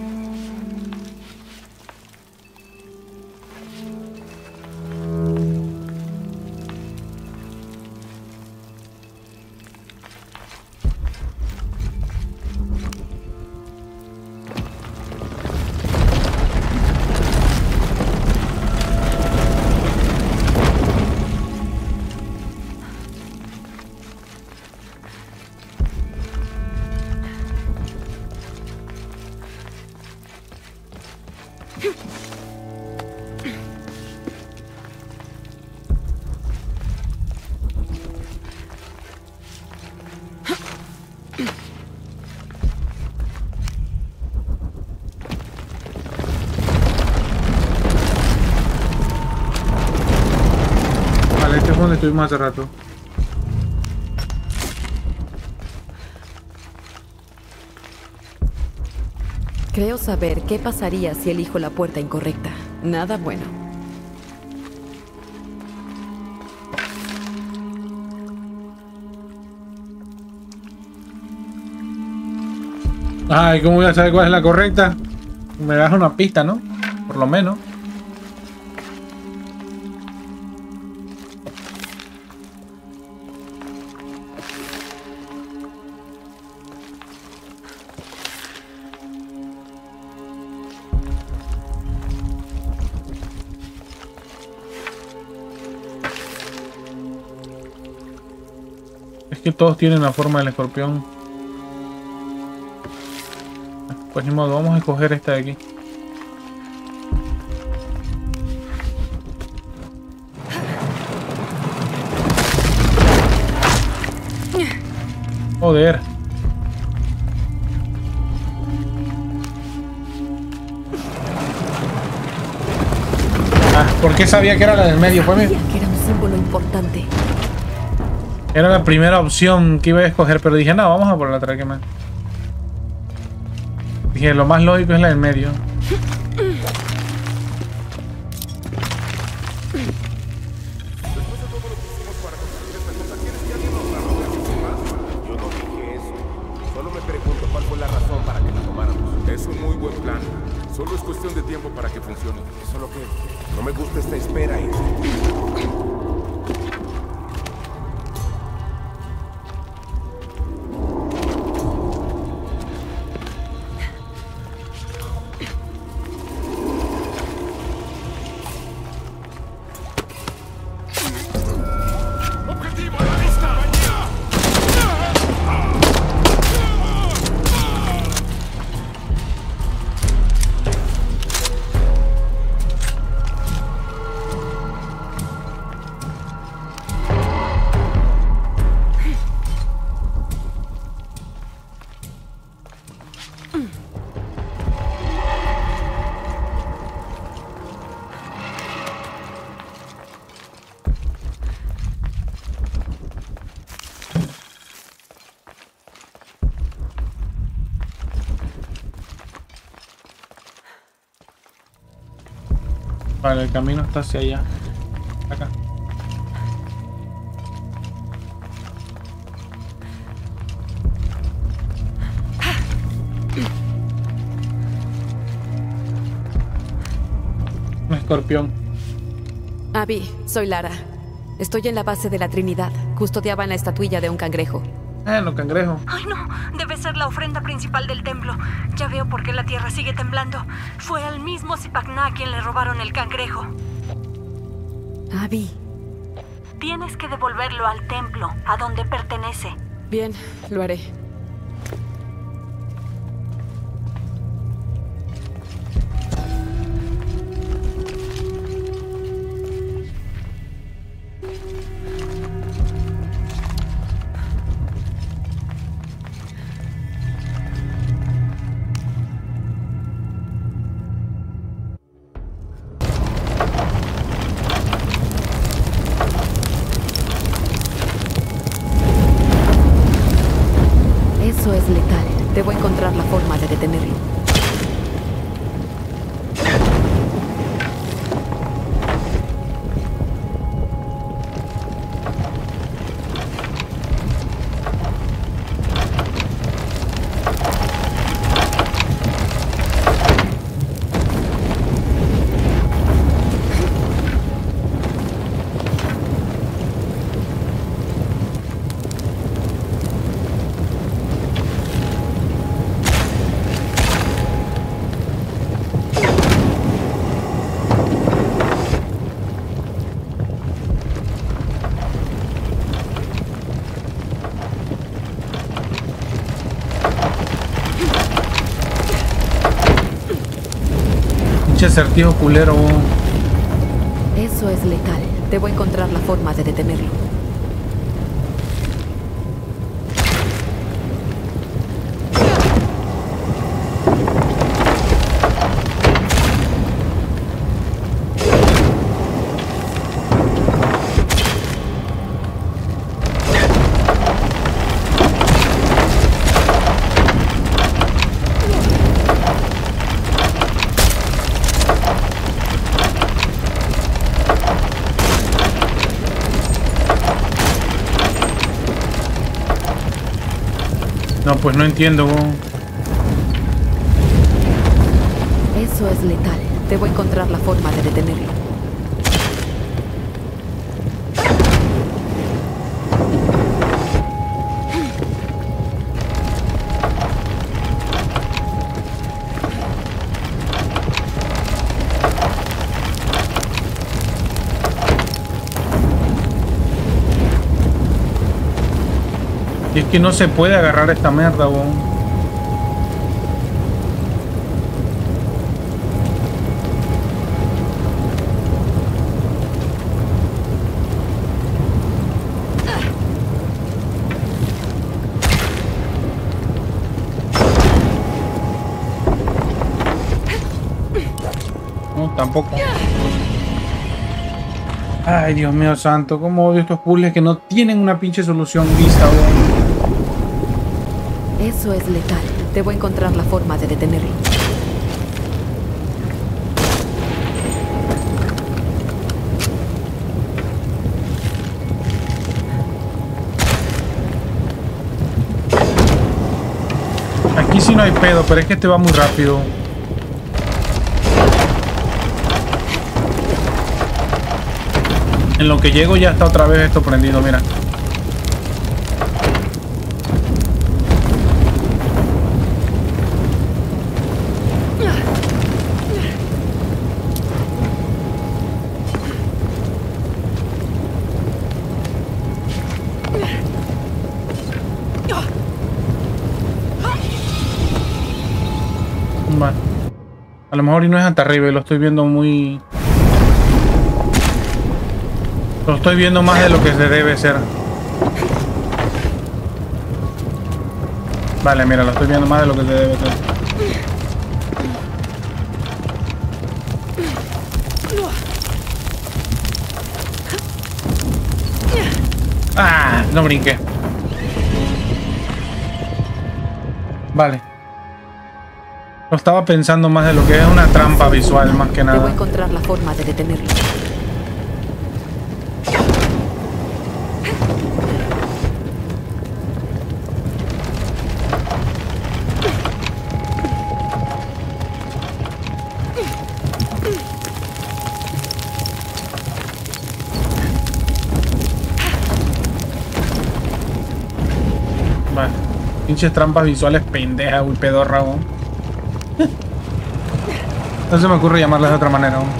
Vale, este es donde estuvimos hace rato. Creo saber qué pasaría si elijo la puerta incorrecta. Nada bueno. Ay, ¿cómo voy a saber cuál es la correcta? Me das una pista, ¿no? Por lo menos. Es que todos tienen la forma del escorpión. Pues ni modo, vamos a escoger esta de aquí. Joder. Ah, ¿por qué sabía que era la del medio? Pues que era un símbolo importante. Era la primera opción que iba a escoger, pero dije, no, vamos a por la otra que más. Dije, lo más lógico es la del medio. Yo no dije eso. Solo me pregunto cuál fue la razón para que la tomáramos. Es un muy buen plan. Solo es cuestión de tiempo para que funcione. Solo que no me gusta esta espera y... Vale, el camino está hacia allá. Acá. Un escorpión. Abby, soy Lara. Estoy en la base de la Trinidad. Custodiaban la estatuilla de un cangrejo. Los cangrejos. Ay, no. Debe ser la ofrenda principal del templo. Ya veo por qué la tierra sigue temblando. Fue al mismo Zipak Na quien le robaron el cangrejo. Abby. Tienes que devolverlo al templo, a donde pertenece. Bien, lo haré. Eso es letal. Debo encontrar la forma de detenerlo. Acertijo culero. Eso es letal. Debo encontrar la forma de detenerlo. No, pues no entiendo. Eso es letal. Debo encontrar la forma de detenerlo. Y es que no se puede agarrar esta mierda, weón. No, tampoco. Ay, Dios mío santo, cómo odio estos puzzles que no tienen una pinche solución vista, weón. Eso es letal. Debo encontrar la forma de detenerlo. Aquí sí no hay pedo, pero es que este va muy rápido. En lo que llego ya está otra vez esto prendido, mira. Vale. A lo mejor y no es hasta arriba, lo estoy viendo muy... Lo estoy viendo más de lo que se debe ser. Vale, mira, lo estoy viendo más de lo que se debe ser. Ah, no brinqué. Vale. Lo estaba pensando más de lo que es una trampa visual, más que nada. Debo encontrar la forma de detenerlo. Vale. Pinches trampas visuales pendejas, uy, pedorra, ¿no? No se me ocurre llamarlas de otra manera, ¿no?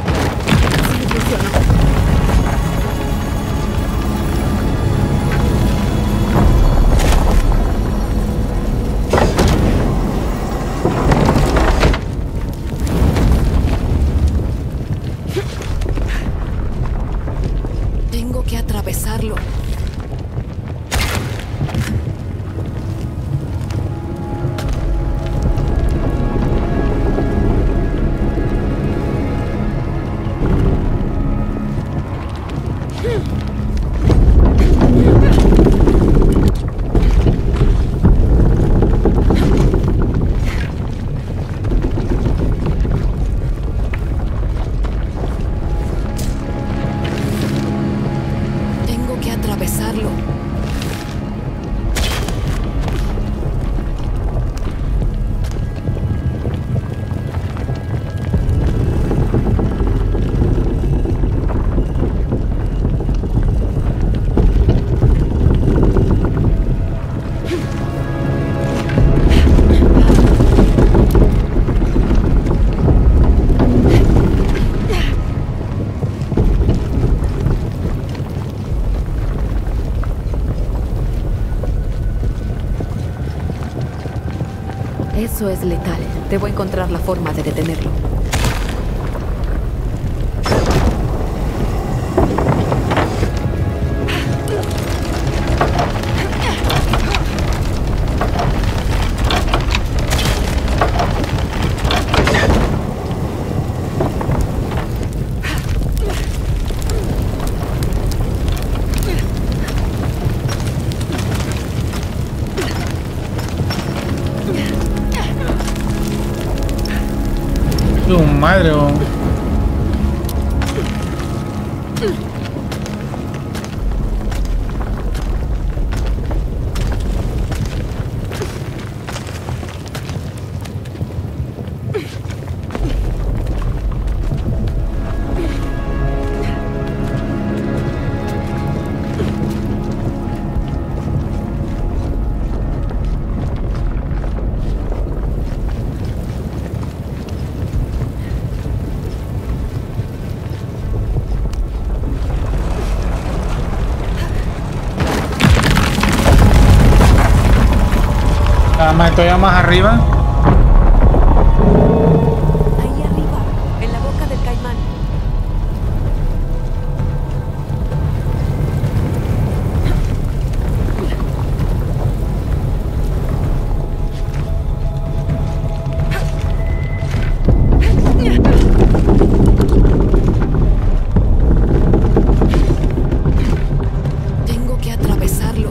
Tengo que atravesarlo. Tengo que atravesarlo. Eso es letal. Debo encontrar la forma de detenerlo. Tu madre, oh. Además, estoy ya más arriba. Ahí arriba, en la boca del caimán. Tengo que atravesarlo.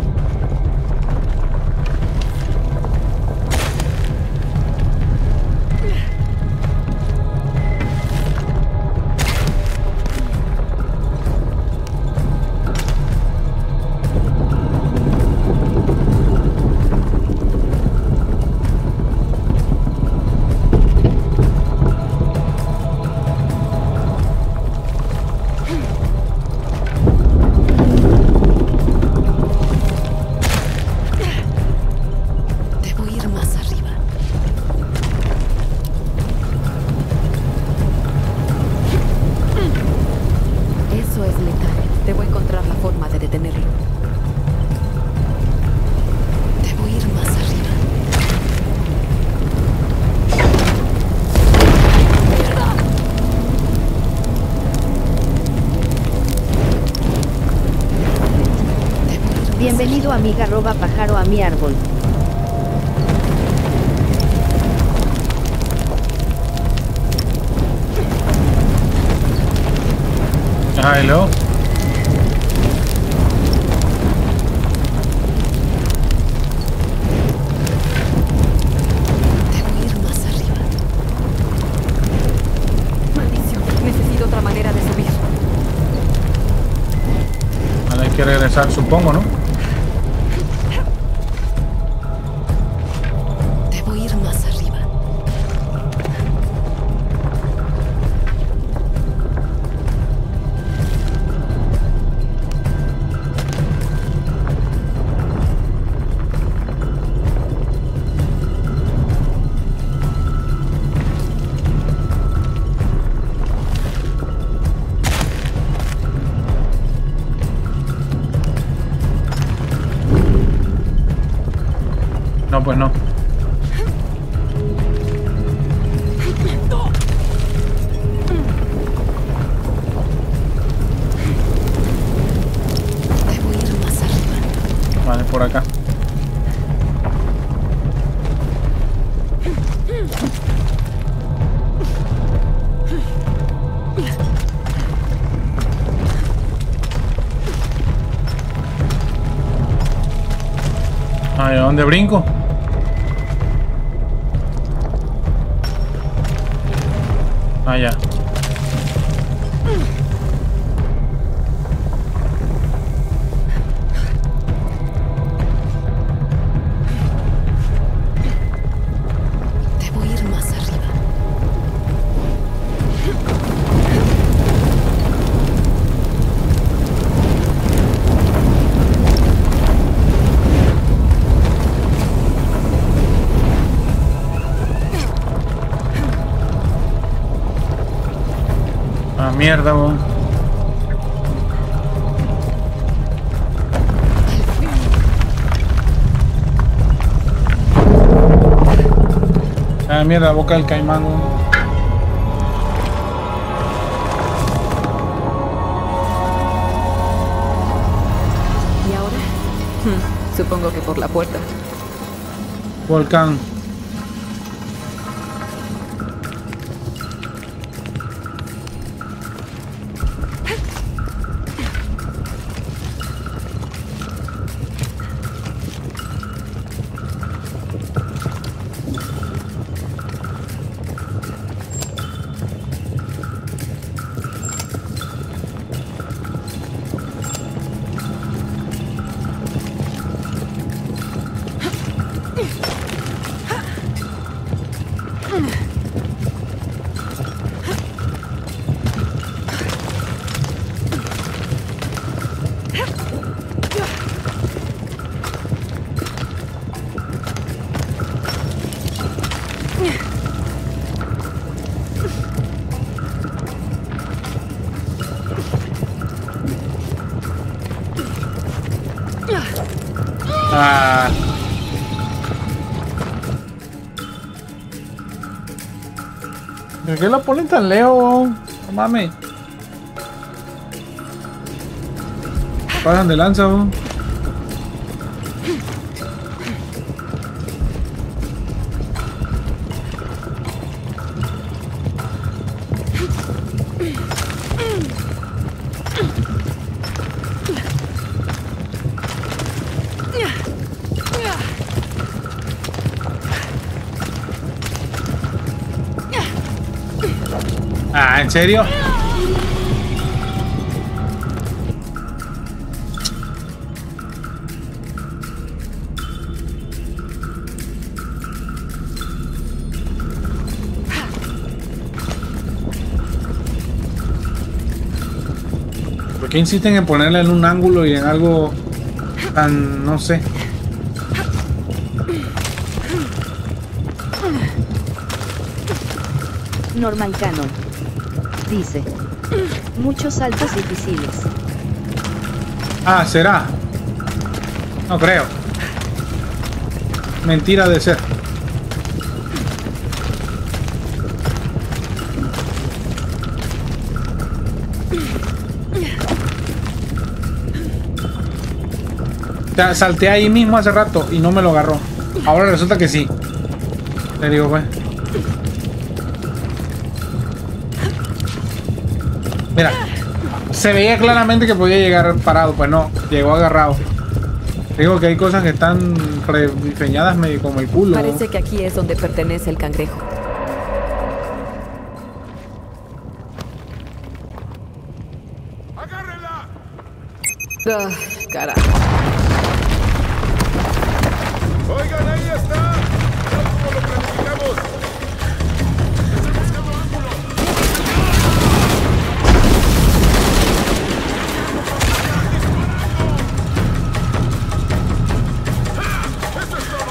Debo ir más arriba. Eso es letal. Debo encontrar la forma de detenerlo. Debo ir más arriba. Bienvenido amiga roba pájaro a mi árbol. Ajá, y luego. Debo ir más arriba. Maldición, necesito otra manera de subir. Ahora hay que regresar, supongo, ¿no? Debo ir más arriba. No, pues no. Debo ir más arriba. Vale, por acá. Ay, ¿a dónde brinco? Ya. Debo ir más arriba. Mierda, weón. Mierda, boca del caimán, weón. ¿Y ahora? Supongo que por la puerta. Volcán. ¿Por qué lo ponen tan lejos? No mames. Pasan de lanza, ¿no? Ah, ¿en serio? ¿Por qué insisten en ponerla en un ángulo y en algo tan, no sé? Norman Cannon dice: muchos saltos difíciles. Ah, ¿será? No creo. Mentira de ser. Salté ahí mismo hace rato y no me lo agarró. Ahora resulta que sí. Le digo, pues. Mira, se veía claramente que podía llegar parado, pues no, llegó agarrado. Digo que hay cosas que están rediseñadas medio como el culo. Parece que aquí es donde pertenece el cangrejo. ¡Agárrenla! Ah, carajo. Oigan, ahí está. Tal como lo planificamos. Estoy buscando ángulo. ¡Eso es todo!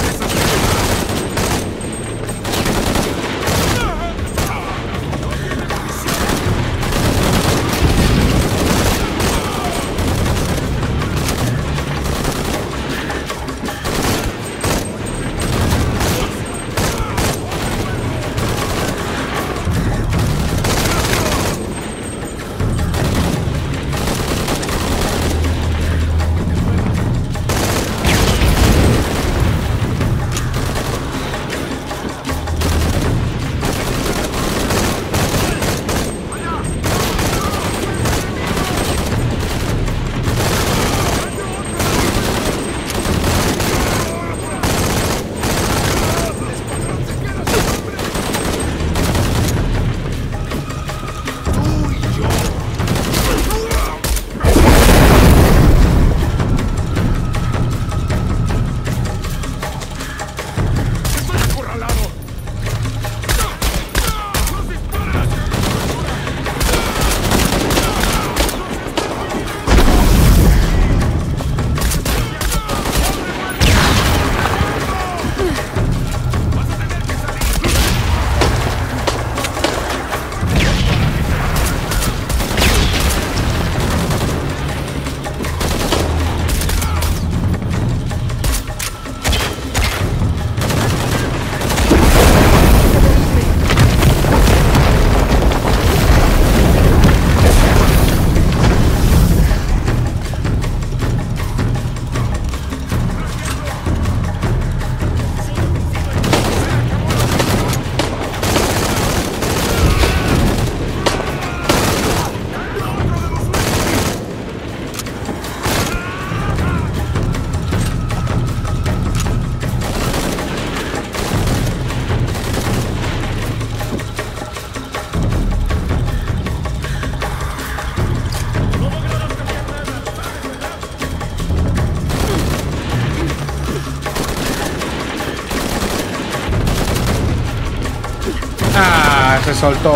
Se soltó.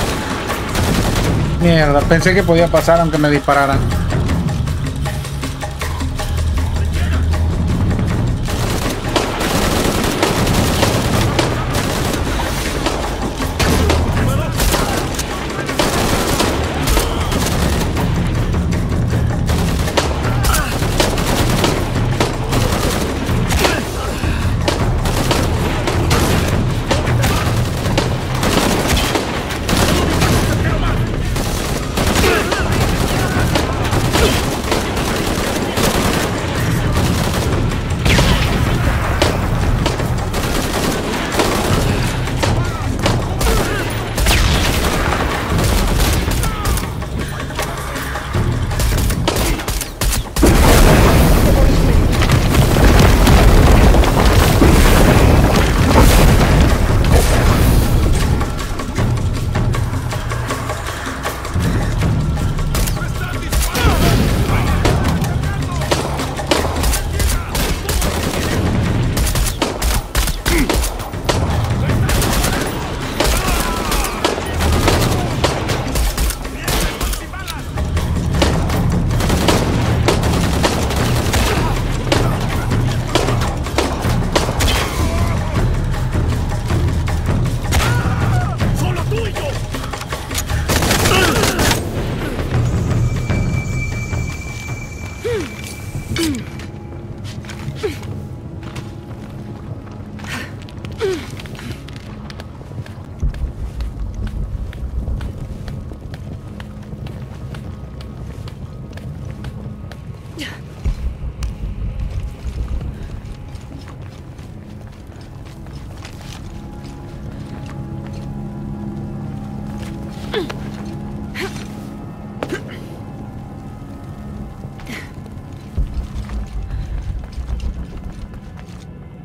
Mierda, pensé que podía pasar aunque me dispararan.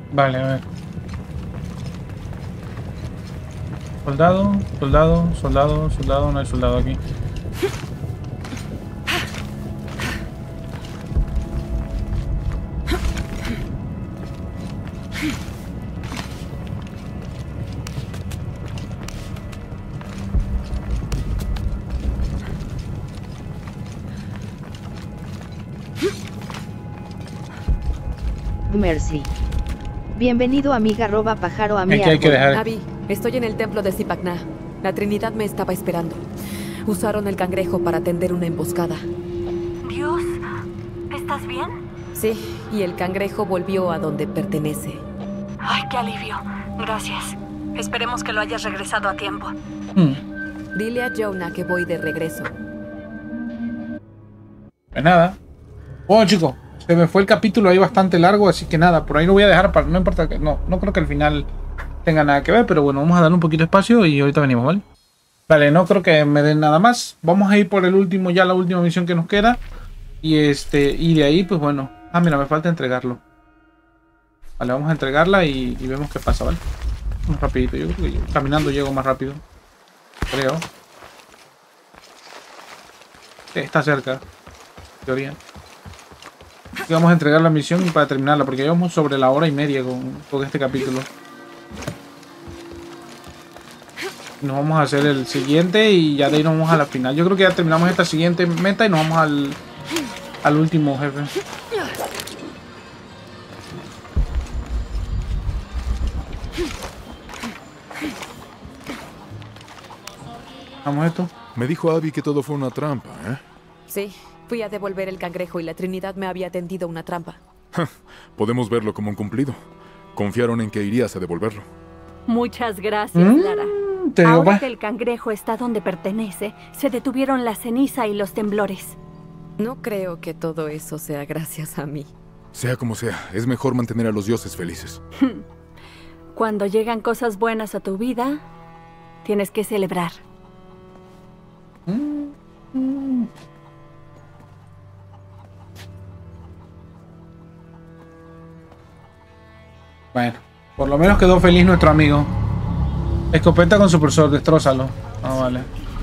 Vale, a ver. Soldado, soldado, soldado, soldado. No hay soldado aquí. Mercy. Bienvenido amiga roba pájaro a mi Abby, estoy en el templo de Zipacná. La Trinidad me estaba esperando. Usaron el cangrejo para tender una emboscada. Dios, ¿estás bien? Sí, y el cangrejo volvió a donde pertenece. Ay, qué alivio. Gracias. Esperemos que lo hayas regresado a tiempo. Dile a Jonah que voy de regreso. Pues nada. Bueno, chicos, se me fue el capítulo ahí bastante largo, así que nada, por ahí lo voy a dejar. No importa, no creo que al final tenga nada que ver, pero bueno, vamos a darle un poquito de espacio y ahorita venimos, ¿vale? Vale, no creo que me den nada más. Vamos a ir por el último, ya la última misión que nos queda. Y de ahí, pues bueno. Ah, mira, me falta entregarlo. Vale, vamos a entregarla y vemos qué pasa, ¿vale? Más rapidito, yo creo que caminando llego más rápido. Creo. Está cerca, en teoría. Y vamos a entregar la misión para terminarla, porque llevamos sobre la 1:30 con este capítulo. Nos vamos a hacer el siguiente y ya de ahí nos vamos a la final. Yo creo que ya terminamos esta siguiente meta y nos vamos al último jefe. ¿Vamos esto? Me dijo Abby que todo fue una trampa, ¿eh? Sí, fui a devolver el cangrejo y la Trinidad me había tendido una trampa. Podemos verlo como un cumplido. Confiaron en que irías a devolverlo. Muchas gracias, Lara. Ahora que el cangrejo está donde pertenece, se detuvieron la ceniza y los temblores. No creo que todo eso sea gracias a mí. Sea como sea, es mejor mantener a los dioses felices. Cuando llegan cosas buenas a tu vida, tienes que celebrar. Bueno, por lo menos quedó feliz nuestro amigo. Escopeta con suppresor, destrózalo. Ah, vale.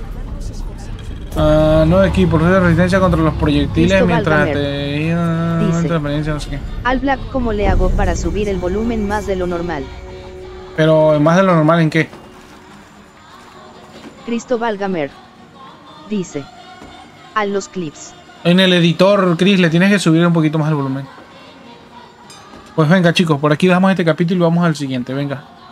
No equipo, de resistencia contra los proyectiles mientras te... no sé qué. Al Black, ¿cómo le hago para subir el volumen más de lo normal? Pero más de lo normal, ¿en qué? Cristóbal Gamer dice: a los clips. En el editor, Chris, le tienes que subir un poquito más el volumen. Pues venga, chicos, por aquí dejamos este capítulo y vamos al siguiente, venga.